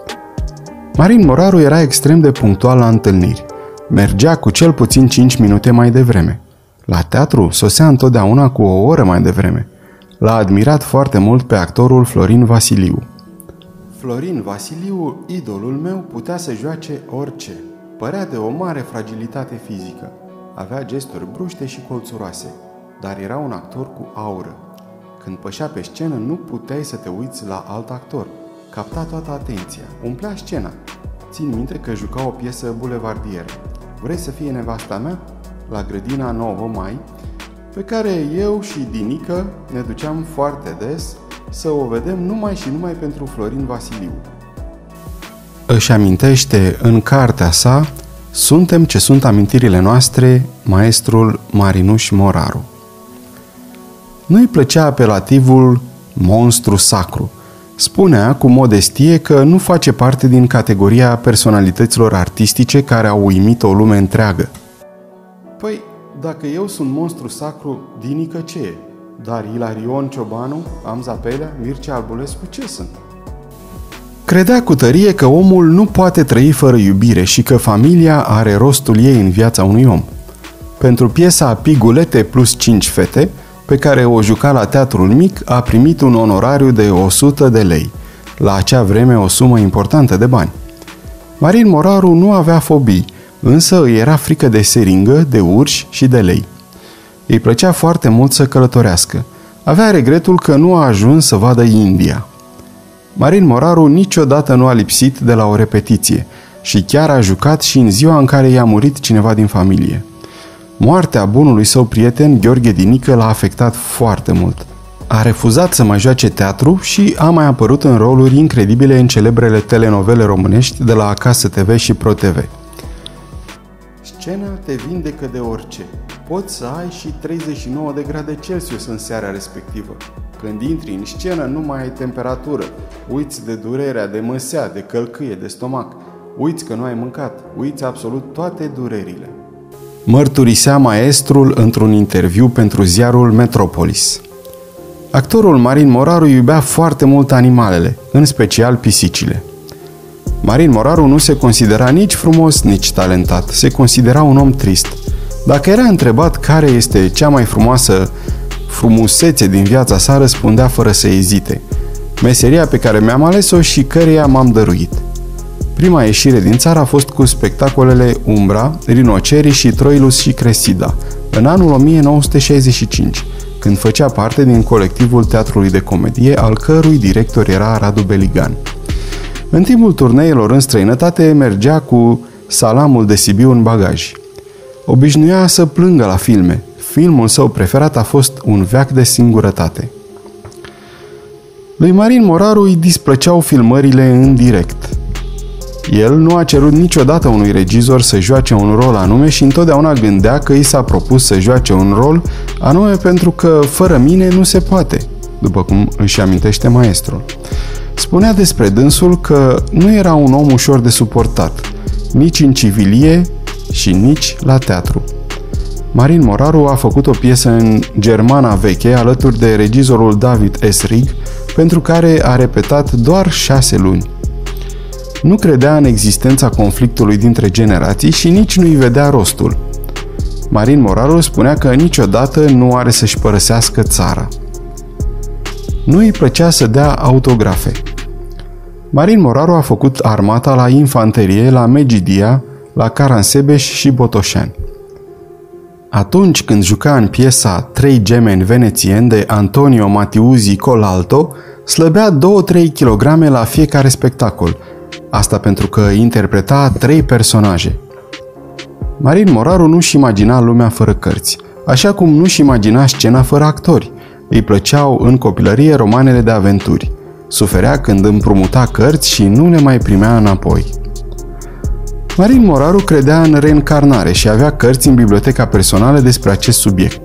Marin Moraru era extrem de punctual la întâlniri. Mergea cu cel puțin cinci minute mai devreme. La teatru sosea întotdeauna cu o oră mai devreme. L-a admirat foarte mult pe actorul Florin Vasiliu. Florin Vasiliu, idolul meu, putea să joace orice. Părea de o mare fragilitate fizică. Avea gesturi bruște și colțuroase, dar era un actor cu aură. Când pășea pe scenă, nu puteai să te uiți la alt actor. Capta toată atenția, umplea scena. Țin minte că juca o piesă bulevardieră. Vrei să fie nevasta mea? La grădina nouă Mai, pe care eu și Dinică ne duceam foarte des să o vedem numai și numai pentru Florin Vasiliu. Își amintește în cartea sa Suntem ce sunt amintirile noastre, maestrul Marinuș Moraru. Nu-i plăcea apelativul monstru sacru. Spunea cu modestie că nu face parte din categoria personalităților artistice care au uimit o lume întreagă. Păi, dacă eu sunt monstru sacru, Dinică ce e? Dar Ilarion Ciobanu, Amza Pelea, Mircea Albulescu ce sunt? Credea cu tărie că omul nu poate trăi fără iubire și că familia are rostul ei în viața unui om. Pentru piesa Pigulete plus cinci fete, pe care o juca la Teatrul Mic, a primit un onorariu de o sută de lei, la acea vreme o sumă importantă de bani. Marin Moraru nu avea fobii, însă îi era frică de seringă, de urși și de lei. Îi plăcea foarte mult să călătorească. Avea regretul că nu a ajuns să vadă India. Marin Moraru niciodată nu a lipsit de la o repetiție și chiar a jucat și în ziua în care i-a murit cineva din familie. Moartea bunului său prieten, Gheorghe Dinică, l-a afectat foarte mult. A refuzat să mai joace teatru și a mai apărut în roluri incredibile în celebrele telenovele românești de la Acasă T V și Pro T V. Scena te vindecă de orice. Poți să ai și treizeci și nouă de grade Celsius în seara respectivă. Când intri în scenă nu mai ai temperatură. Uiți de durerea, de măsea, de călcâie, de stomac. Uiți că nu ai mâncat. Uiți absolut toate durerile. Mărturisea maestrul într-un interviu pentru ziarul Metropolis. Actorul Marin Moraru iubea foarte mult animalele, în special pisicile. Marin Moraru nu se considera nici frumos, nici talentat. Se considera un om trist. Dacă era întrebat care este cea mai frumoasă frumusețe din viața sa, răspundea fără să ezite: meseria pe care mi-am ales-o și căreia m-am dăruit. Prima ieșire din țară a fost cu spectacolele Umbra, Rinoceri și Troilus și Cresida, în anul o mie nouă sute șaizeci și cinci, când făcea parte din colectivul Teatrului de Comedie, al cărui director era Radu Beligan. În timpul turneelor în străinătate mergea cu Salamul de Sibiu în bagaj. Obișnuia să plângă la filme. Filmul său preferat a fost Un veac de singurătate. Lui Marin Moraru îi displăceau filmările în direct. El nu a cerut niciodată unui regizor să joace un rol anume și întotdeauna gândea că i s-a propus să joace un rol anume pentru că fără mine nu se poate, după cum își amintește maestrul. Spunea despre dânsul că nu era un om ușor de suportat, nici în civilie și nici la teatru. Marin Moraru a făcut o piesă în germana veche alături de regizorul David Esrig, pentru care a repetat doar șase luni. Nu credea în existența conflictului dintre generații și nici nu-i vedea rostul. Marin Moraru spunea că niciodată nu are să-și părăsească țara. Nu îi plăcea să dea autografe. Marin Moraru a făcut armata la infanterie, la Megidia, la Caransebeș și Botoșani. Atunci când juca în piesa Trei gemeni venețieni de Antonio Matiusi Colalto, slăbea două trei kilograme la fiecare spectacol. Asta pentru că interpreta trei personaje. Marin Moraru nu-și imagina lumea fără cărți, așa cum nu-și imagina scena fără actori. Îi plăceau în copilărie romanele de aventuri. Suferea când împrumuta cărți și nu le mai primea înapoi. Marin Moraru credea în reîncarnare și avea cărți în biblioteca personală despre acest subiect.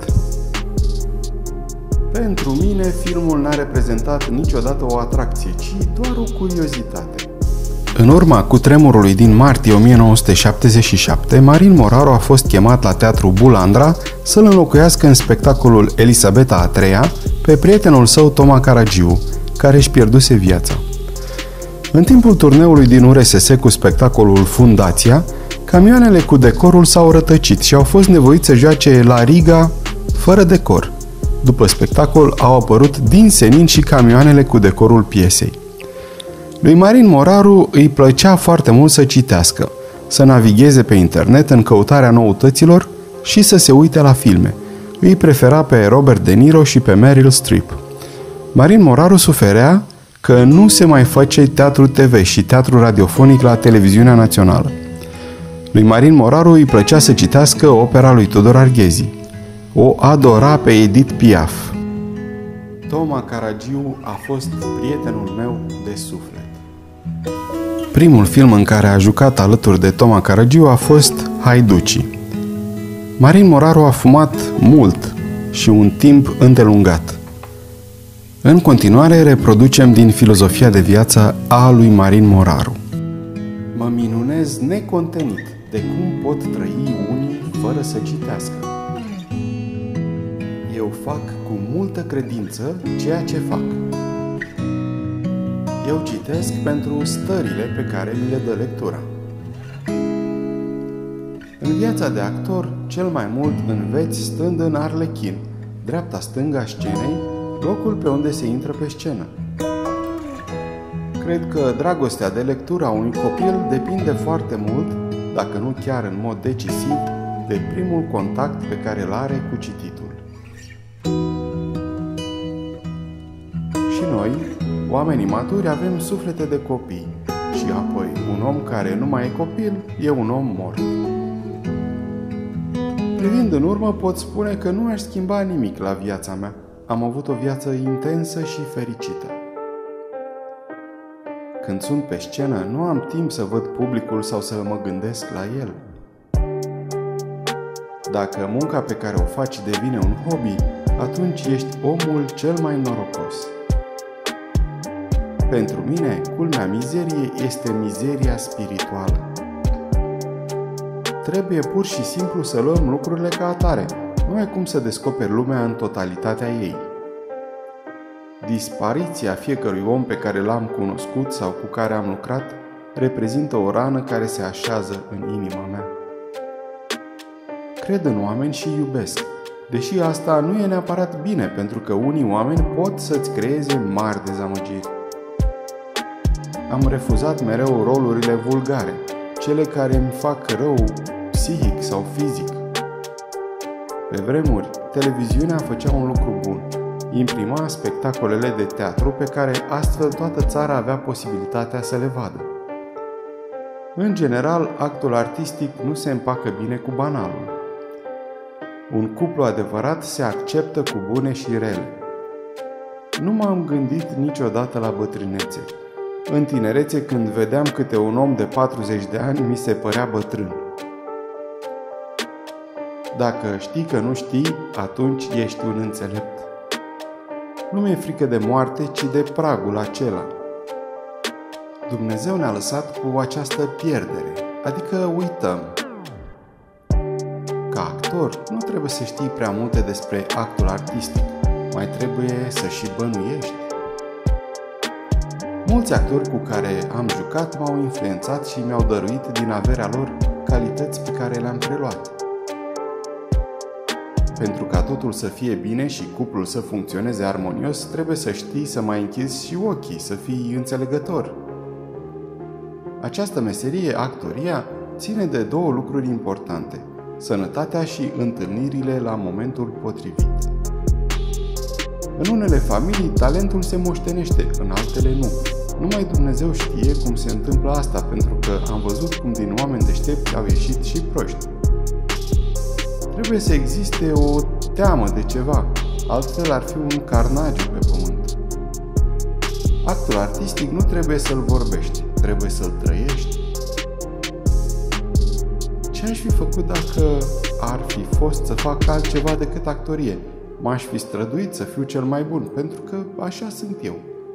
Pentru mine, filmul n-a reprezentat niciodată o atracție, ci doar o curiozitate. În urma cutremurului din martie o mie nouă sute șaptezeci și șapte, Marin Moraru a fost chemat la Teatrul Bulandra să-l înlocuiască în spectacolul Elisabeta a treia pe prietenul său Toma Caragiu, care își pierduse viața. În timpul turneului din U R S S cu spectacolul Fundația, camioanele cu decorul s-au rătăcit și au fost nevoiți să joace la Riga fără decor. După spectacol au apărut din senin și camioanele cu decorul piesei. Lui Marin Moraru îi plăcea foarte mult să citească, să navigheze pe internet în căutarea noutăților și să se uite la filme. Îi prefera pe Robert De Niro și pe Meryl Streep. Marin Moraru suferea că nu se mai face teatru T V și teatru radiofonic la televiziunea națională. Lui Marin Moraru îi plăcea să citească opera lui Tudor Arghezi. O adora pe Edith Piaf. Toma Caragiu a fost prietenul meu de suflet. Primul film în care a jucat alături de Toma Caragiu a fost Haiducii. Marin Moraru a fumat mult și un timp îndelungat. În continuare reproducem din filozofia de viață a lui Marin Moraru. Mă minunez necontenit de cum pot trăi unii fără să citească. Eu fac cu multă credință ceea ce fac. Eu citesc pentru stările pe care mi le dă lectura. În viața de actor, cel mai mult înveți stând în arlechin, dreapta-stânga scenei, locul pe unde se intră pe scenă. Cred că dragostea de lectură a unui copil depinde foarte mult, dacă nu chiar în mod decisiv, de primul contact pe care îl are cu cititul. Și noi, oamenii maturi, avem suflete de copii și apoi un om care nu mai e copil e un om mort. Privind în urmă, pot spune că nu aș schimba nimic la viața mea. Am avut o viață intensă și fericită. Când sunt pe scenă, nu am timp să văd publicul sau să mă gândesc la el. Dacă munca pe care o faci devine un hobby, atunci ești omul cel mai norocos. Pentru mine, culmea mizeriei este mizeria spirituală. Trebuie pur și simplu să luăm lucrurile ca atare. Nu ai cum să descoperi lumea în totalitatea ei. Dispariția fiecărui om pe care l-am cunoscut sau cu care am lucrat reprezintă o rană care se așează în inima mea. Cred în oameni și iubesc, deși asta nu e neapărat bine, pentru că unii oameni pot să-ți creeze mari dezamăgiri. Am refuzat mereu rolurile vulgare, cele care îmi fac rău psihic sau fizic. Pe vremuri, televiziunea făcea un lucru bun. Imprima spectacolele de teatru pe care astfel toată țara avea posibilitatea să le vadă. În general, actul artistic nu se împacă bine cu banalul. Un cuplu adevărat se acceptă cu bune și rele. Nu m-am gândit niciodată la bătrânețe. În tinerețe, când vedeam câte un om de patruzeci de ani, mi se părea bătrân. Dacă știi că nu știi, atunci ești un înțelept. Nu mi-e frică de moarte, ci de pragul acela. Dumnezeu ne-a lăsat cu această pierdere, adică uităm. Ca actor, nu trebuie să știi prea multe despre actul artistic, mai trebuie să și bănuiești. Mulți actori cu care am jucat m-au influențat și mi-au dăruit din averea lor calități pe care le-am preluat. Pentru ca totul să fie bine și cuplul să funcționeze armonios, trebuie să știi să mai închizi și ochii, să fii înțelegător. Această meserie, actoria, ține de două lucruri importante: sănătatea și întâlnirile la momentul potrivit. În unele familii, talentul se moștenește, în altele nu. Numai Dumnezeu știe cum se întâmplă asta, pentru că am văzut cum din oameni deștepți au ieșit și proști. Trebuie să existe o teamă de ceva, altfel ar fi un carnagiu pe pământ. Actul artistic nu trebuie să-l vorbești, trebuie să-l trăiești. Ce aș fi făcut dacă ar fi fost să fac altceva decât actorie? M-aș fi străduit să fiu cel mai bun, pentru că așa sunt eu.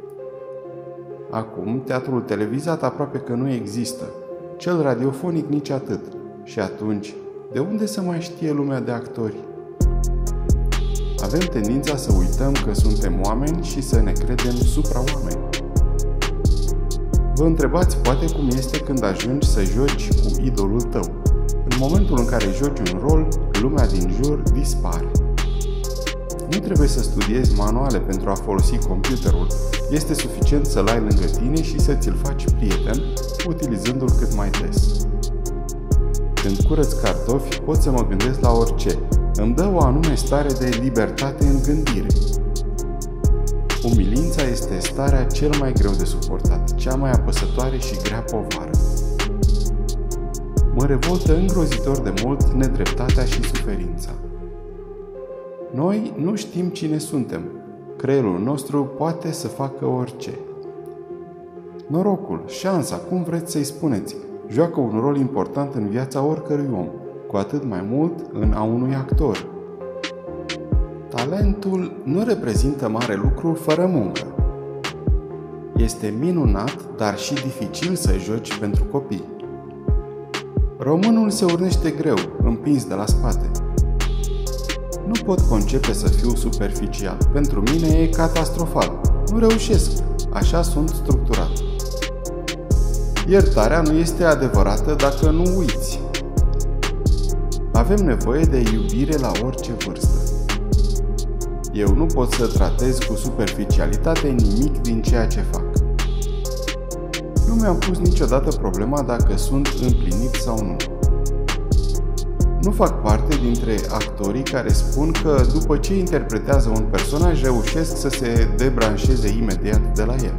Acum, teatrul televizat aproape că nu există, cel radiofonic nici atât. Și atunci, de unde să mai știe lumea de actori? Avem tendința să uităm că suntem oameni și să ne credem supra-oameni. Vă întrebați poate cum este când ajungi să joci cu idolul tău. În momentul în care joci un rol, lumea din jur dispare. Nu trebuie să studiezi manuale pentru a folosi computerul. Este suficient să-l ai lângă tine și să ți-l faci prieten, utilizându-l cât mai des. Când curăț cartofi, pot să mă gândesc la orice. Îmi dă o anume stare de libertate în gândire. Umilința este starea cel mai greu de suportat, cea mai apăsătoare și grea povară. Mă revoltă îngrozitor de mult nedreptatea și suferința. Noi nu știm cine suntem. Creierul nostru poate să facă orice. Norocul, șansa, cum vreți să-i spuneți, joacă un rol important în viața oricărui om, cu atât mai mult în a unui actor. Talentul nu reprezintă mare lucru fără muncă. Este minunat, dar și dificil să joci pentru copii. Românul se urnește greu, împins de la spate. Nu pot concepe să fiu superficial. Pentru mine e catastrofal. Nu reușesc. Așa sunt structurat. Iertarea nu este adevărată dacă nu uiți. Avem nevoie de iubire la orice vârstă. Eu nu pot să tratez cu superficialitate nimic din ceea ce fac. Nu mi-am pus niciodată problema dacă sunt împlinit sau nu. Nu fac parte dintre actorii care spun că după ce interpretează un personaj reușesc să se debranșeze imediat de la el.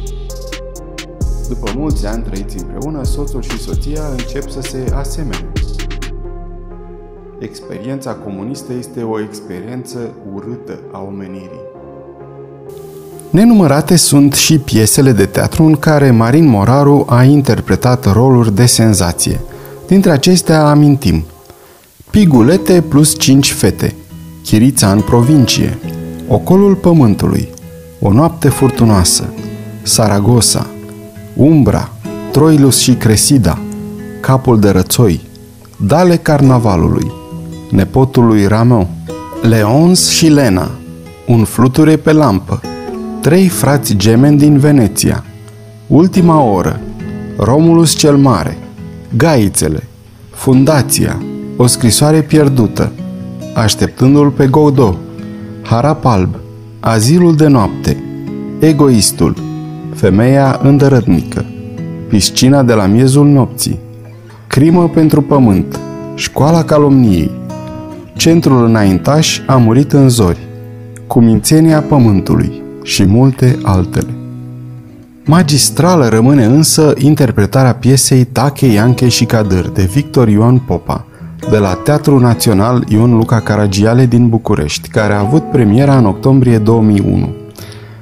După mulți ani trăiți împreună, soțul și soția încep să se asemene. Experiența comunistă este o experiență urâtă a omenirii. Nenumărate sunt și piesele de teatru în care Marin Moraru a interpretat roluri de senzație. Dintre acestea amintim Pigulete plus cinci fete, Chirița în provincie, Ocolul pământului, O noapte furtunoasă, Saragossa, Umbra, Troilus și Cresida, Capul de rățoi, Dale carnavalului, Nepotul lui Rameau, Leons și Lena, Un fluture pe lampă, Trei frați gemeni din Veneția, Ultima oră, Romulus cel mare, Gaițele, Fundația, O scrisoare pierdută, Așteptându-l pe Godot, Harap alb, Azilul de noapte, Egoistul, Femeia îndărătnică, Piscina de la miezul nopții, Crimă pentru pământ, Școala calomniei, Centrul înaintaș a murit în zori, Cumințenia pământului și multe altele. Magistrală rămâne însă interpretarea piesei Tache, Ianche și Cadâr de Victor Ioan Popa, de la Teatrul Național Ion Luca Caragiale din București, care a avut premiera în octombrie două mii unu.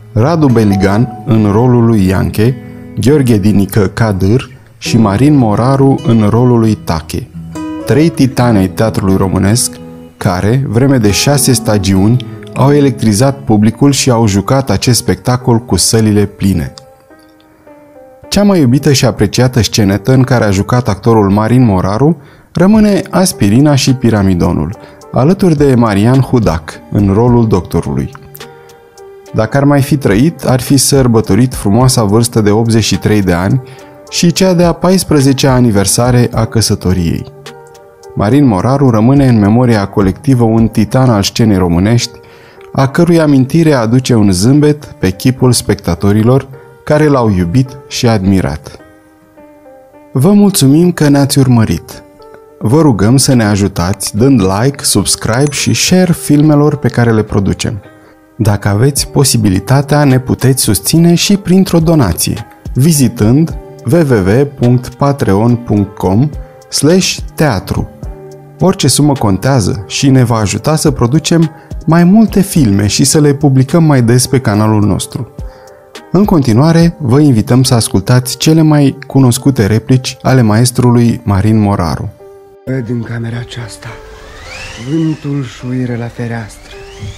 Radu Beligan în rolul lui Ianche, Gheorghe Dinică ca Dâr și Marin Moraru în rolul lui Tache. Trei titani ai teatrului românesc care, vreme de șase stagiuni, au electrizat publicul și au jucat acest spectacol cu sălile pline. Cea mai iubită și apreciată scenetă în care a jucat actorul Marin Moraru rămâne Aspirina și Piramidonul, alături de Marian Hudac, în rolul doctorului. Dacă ar mai fi trăit, ar fi sărbătorit frumoasa vârstă de optzeci și trei de ani și cea de-a paisprezecea aniversare a căsătoriei. Marin Moraru rămâne în memoria colectivă un titan al scenei românești, a cărui amintire aduce un zâmbet pe chipul spectatorilor care l-au iubit și admirat. Vă mulțumim că ne-ați urmărit! Vă rugăm să ne ajutați dând like, subscribe și share filmelor pe care le producem. Dacă aveți posibilitatea, ne puteți susține și printr-o donație, vizitând w w w punct patreon punct com slash teatru. Orice sumă contează și ne va ajuta să producem mai multe filme și să le publicăm mai des pe canalul nostru. În continuare, vă invităm să ascultați cele mai cunoscute replici ale maestrului Marin Moraru. Văd în camera aceasta, vântul șuieră la fereastră,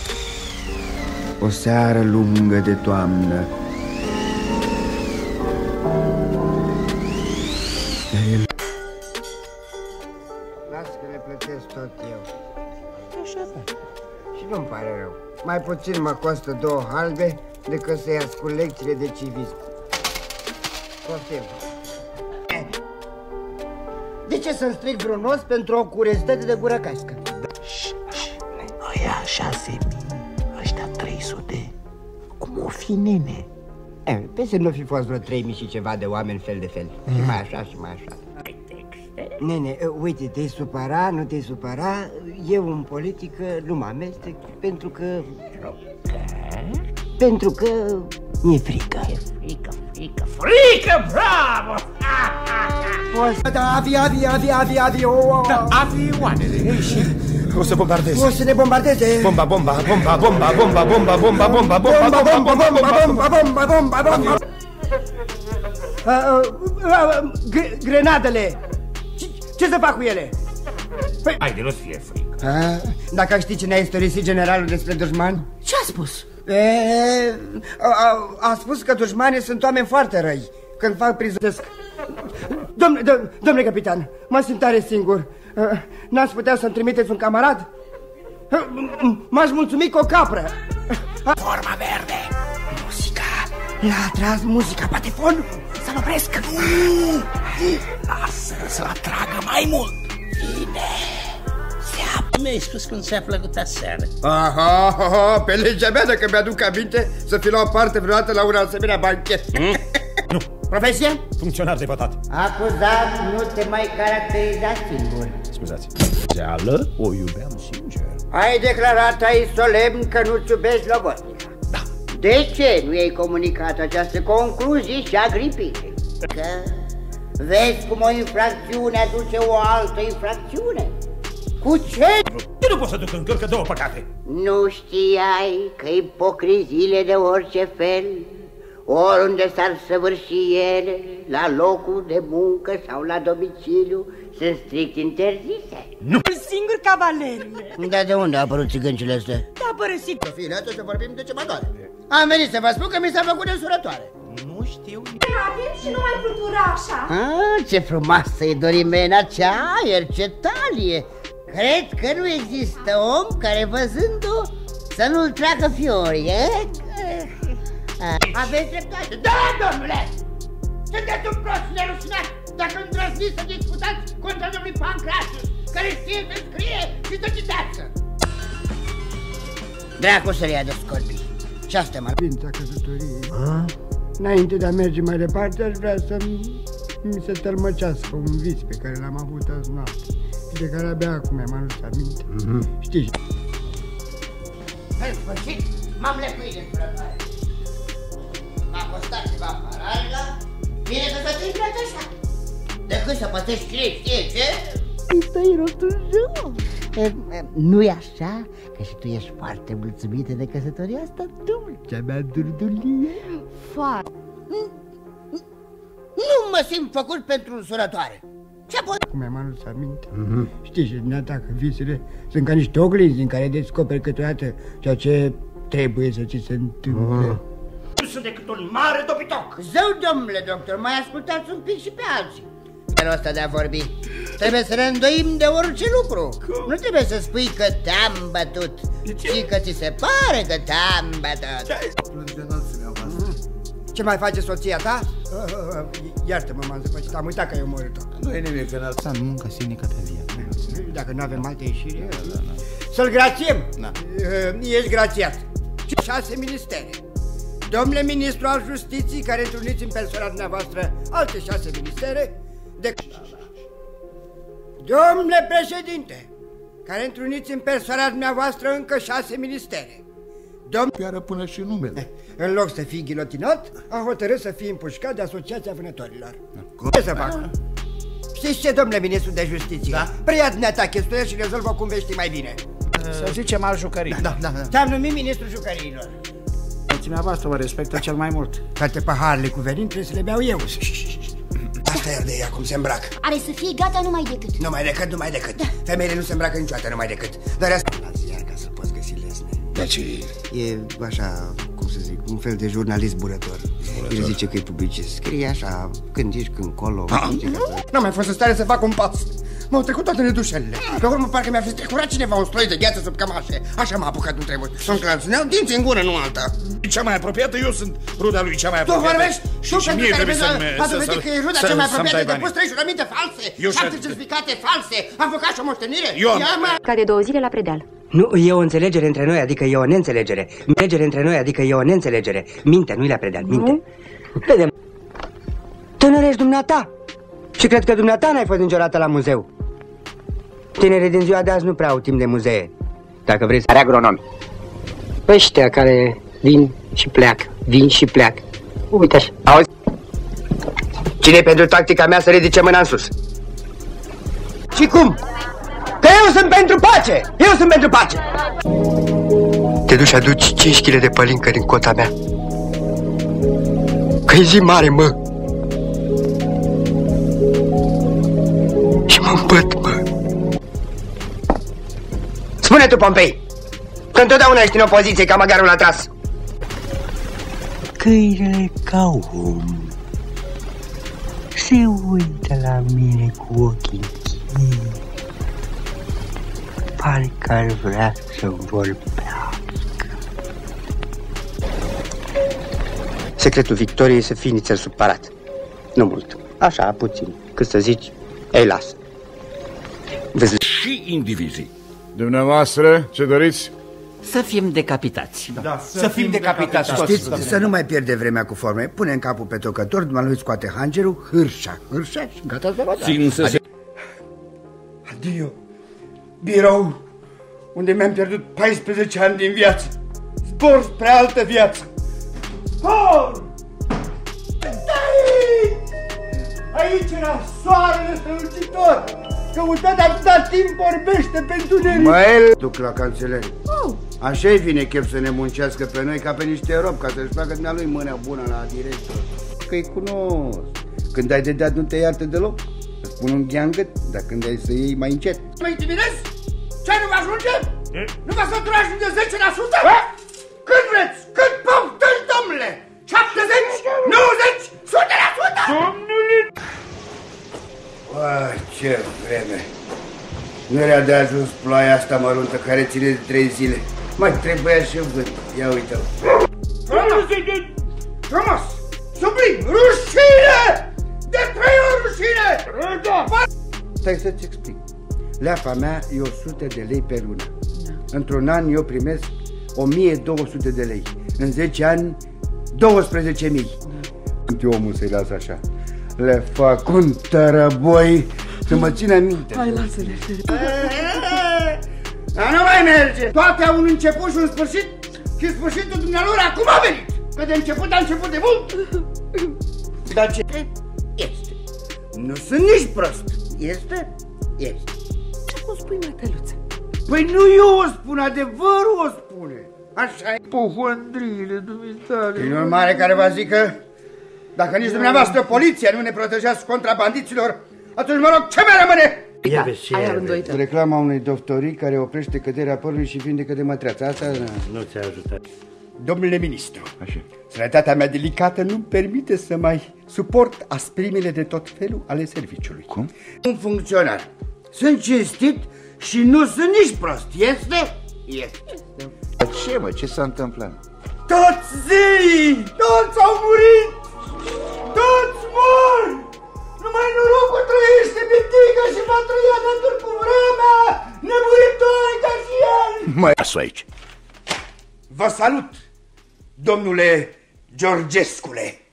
o seară lungă de toamnă. El... Las că le plătesc tot eu. Așa da. Și nu-mi pare rău. Mai puțin mă costă două halbe decât să-i ascult lecțiile de civism. Poftim. De ce să-mi stric vreun os pentru o curiozitate de gură cască? Aia șase mii, ăștia trei sute. Cum o fi, nene? E, pe să nu fi fost vreo trei mii și ceva de oameni fel de fel. Mm. Și mai așa și mai așa. Nene, uite, te-ai supăra, nu te-ai supăra. Eu în politică nu mă amestec pentru că... Pentru că mi-e frică. E frică, frică, frică, bravo! Poți... Da, avi, avi, avi, avi, avi, o... Da, avioanele, ei și... O să bombardeze. O să ne bombardeze. Bomba, bomba, bomba, bomba, bomba, bomba, bomba, bomba, bomba, bomba, bomba, bomba, bomba, bomba, bomba. Grenadele. Ce să fac cu ele? Haide, nu-ți fie frică. Dacă știi ce ne-a istorisit generalul despre dușmani? Ce a spus? E, a, a spus că dușmanii sunt oameni foarte răi când fac prizonesc. Domnule, domnule capitan, mă simt tare singur. N-ați putea să-mi trimiteți un camarad? M-aș mulțumi cu o capră. Forma verde. Muzica. L-a atras muzica, patefon? Să-l opresc. Lasă-l să-l atragă mai mult. Bine. Mi-ai spus cum ți-a plăcut aseară. Aha, aha, pe legea mea, dacă mi-aduc aminte, să fi luat parte vreodată la un asemenea banchet. Mm? Nu. Profesie? Funcționar de pătat. Acuzat, nu te mai caracteriza singur. Scuzați. Zeală, o iubeam sincer. Ai declarat aici solemn că nu-ți iubești logodnica. Da. De ce nu ai comunicat această concluzie și Agripinei? Că vezi cum o infracțiune aduce o altă infracțiune? Cu ce? Eu nu pot să duc în cărcă două păcate. Nu știai că ipocriziile de orice fel, oriunde s-ar săvârși ele, la locul de muncă sau la domiciliu, sunt strict interzise? Nu! Singur cavalerule. Dar de unde a apărut țigâncile astea? Da, părăsit. Fine, atunci să vorbim de ce mă doare. Am venit să vă spun că mi s-a făcut însurătoare. Nu știu. Atent și nu mai flutura așa. Ah, ce frumoasă e Dorimena, ce aer, ce talie. Cred că nu există om care văzându să nu-l treacă fiorii, e? Aveți dreptate. Da, domnule! Sunteți un prost nerușinat dacă îndrăzniți să disputați contra domnului Pancratius, care știe să scrie și să citească. Dracu să-l ia de scorpii. Și asta mă... Pința căsătoriei. Înainte de a merge mai departe, aș vrea să mi se tălmăcească un vis pe care l-am avut azi noapte și de care abia acum mi-am adus aminte. Mm-hmm. Știi? În sfârșit, m-am lecuit de frătoare. M-a costat ceva faralga, bine că să te întâmplă așa. Decât să pătești cine știe ce, îi stai rostul jos. Nu-i așa? Că și tu ești foarte mulțumită de căsătoria asta dulcea mea, Durdulie? Foarte. Nu mă simt făcut pentru însurătoare. Ce pot? Cum am adus aminte? Mm-hmm. Știi și dumneata că visele sunt ca niște oglinzi în care descoperi câteodată ceea ce trebuie să ți se întâmple. Mm. Nu sunt decât un mare dobitoc. Zău, domnule doctor, mai ascultați un pic și pe alții. Felul ăsta de a vorbi. Trebuie să ne îndoim de orice lucru. Cum? Nu trebuie să spui că te-am bătut, ci că ți se pare că te-am bătut. Ce mai face soția ta? Uh, uh, Iartă-mă, m-am zăpăcit, am uitat că ai omorât-o. Nu e nimic, că n-a în muncă sinică pe viață. Dacă nu avem alte ieșiri, da, da, da. Să-l grațiem. Da. Uh, ești grațiat. Șase ministere. Domnule ministru al justiției, care întruniți în persoana dumneavoastră alte șase ministere, de... Domnule președinte, care întruniți în persoana dumneavoastră încă șase ministere. Domn... Piară până și numele. În loc să fii ghilotinat, a hotărât să fii împușcat de Asociația Vânătorilor. Ce să fac? Știți ce, domnule ministru de justiție? Da? Preia dumneata chestiunea și rezolvă cum vei ști mai bine. Să zicem al jucării. Da, da, da. Te-am numit ministrul jucăriilor. Dumneavoastră vă respectă cel mai mult. Toate paharele cu venin trebuie să le beau eu. Asta e de ea, cum se îmbracă. Are să fie gata numai decât. Numai decât, numai decât. Da. Femeile nu se îmbracă niciodată numai decât. Dar asta la ziar ca să poți găsi lesne. Dar ce e? Așa, cum să zic, un fel de jurnalist burător. El zice că e publicist. Scrie așa, când ești, când colo. N-am mai fost în stare să fac un pas. M-au trecut toate nedușelile. Pe urmă parcă mi-a fi strecurat cineva un stroi de gheață sub cămașe. Așa m-a apucat un tremur. Sunt clanțuneau dinți în gură, nu alta. Cea mai apropiată, eu sunt ruda lui cea mai apropiată. Tu vorbești? Și, și mie trebuie să-mi... A dovedit că e ruda cea mai apropiată. De pus trei jurăminte false, șapte certificate false. Am făcut și o moștenire. Ca de două zile la predeal. Nu, e o înțelegere între noi, adică e o neînțelegere. Înțelegere între noi, adică e o neînțelegere. Minte, nu-i la predeal, minte. Vedem. Tânăr ești dumneata. Și cred că dumneata n-ai fost niciodată la muzeu. Tinerii din ziua de azi nu prea au timp de muzee. Dacă vrei să... Are agronomi. Ăștia care vin și pleacă, vin și pleacă. Uite așa. Auzi? Cine-i pentru tactica mea să ridice mâna în sus? Și cum? Că eu sunt pentru pace! Eu sunt pentru pace! Te duci și aduci cinci kilograme de pălincă din cota mea. Că-i zi mare, mă! Și mă îmbăt, mă! Spune tu, Pompei, că întotdeauna ești în opoziție ca măgarul atras. Câinele ca om se uită la mine cu ochii închei. Parcă ar vrea să vorbească. Secretul victoriei e să fii nițel supărat. Nu mult, așa, puțin. Cât să zici, ei, lasă. Vezi... Și indivizii. Dumneavoastră, ce doriți? Să fim decapitați. Da, să, să fim decapitați. Știți, să, să nu mai pierde vremea cu forme. Pune în capul pe tocător, dumnealui scoate hangerul, hârșa, hârșa și gata să vă Țin să se... Adio, birou, unde mi-am pierdut paisprezece ani din viață. Zbor spre altă viață. Zbor! Aici era soarele strălucitor. Căutat atâta timp vorbește pentru neric. Măi, duc la canceler. Oh. Așa-i vine chef să ne muncească pe noi ca pe niște robi, ca să-și facă dumnealui mâna bună la director. Că-i cunosc. Când ai de dat nu te iartă deloc. Îți pun un gheangăt, dar când ai să iei mai încet. Mă intimidezi? Ce, nu vă ajunge? E? Nu vă să ajunge zece la sută? Cât vreți? Cât poftiți, domnule? șaptezeci? nouăzeci? o sută la sută? Domnule! Ah, ce vreme! Nu era de ajuns ploaia asta măruntă care ține de trei zile. Mai trebuia și vânt. Ia uite-l. Frumos! Frumos! Sublim! Rușine! De trei ori rușine! Stai să-ți explic. Leafa mea e o sută de lei pe lună. Da. Într-un an eu primesc o mie două sute de lei. În zece ani, douăsprezece mii. Când da. Omul să-i las așa. Le fac un tărăboi să mă țină minte. Hai, lasă-le. Dar nu mai merge. Toate au un început și un sfârșit și sfârșitul dumnealor acum a venit. Că de început a început de mult. Dar ce este? Nu sunt nici prost. Este? Este. Ce cum spui, mătăluță? Păi nu eu o spun, adevărul o spune. Așa e. Pohondrile dumitale. E normal care vă zică, dacă nici dumneavoastră poliția nu ne protejează contra bandiților, atunci mă rog, ce mai rămâne? Ia, aia rânduită. Reclama unui doctorii care oprește căderea părului și vindecă de mătreață. Asta nu ți-a ajutat. Domnule ministru, așa. Sănătatea mea delicată nu-mi permite să mai suport asprimile de tot felul ale serviciului. Cum? Un funcționar. Sunt cinstit și nu sunt nici prost. Este? Este. Ce, mă? Ce s-a întâmplat? Toți zeii! Toți au murit! Toți mor! Numai norocul trăiește pitică și va trăi alături cu vremea, nemuritori ca și el! Mai asu aici. Vă salut, domnule Georgescule!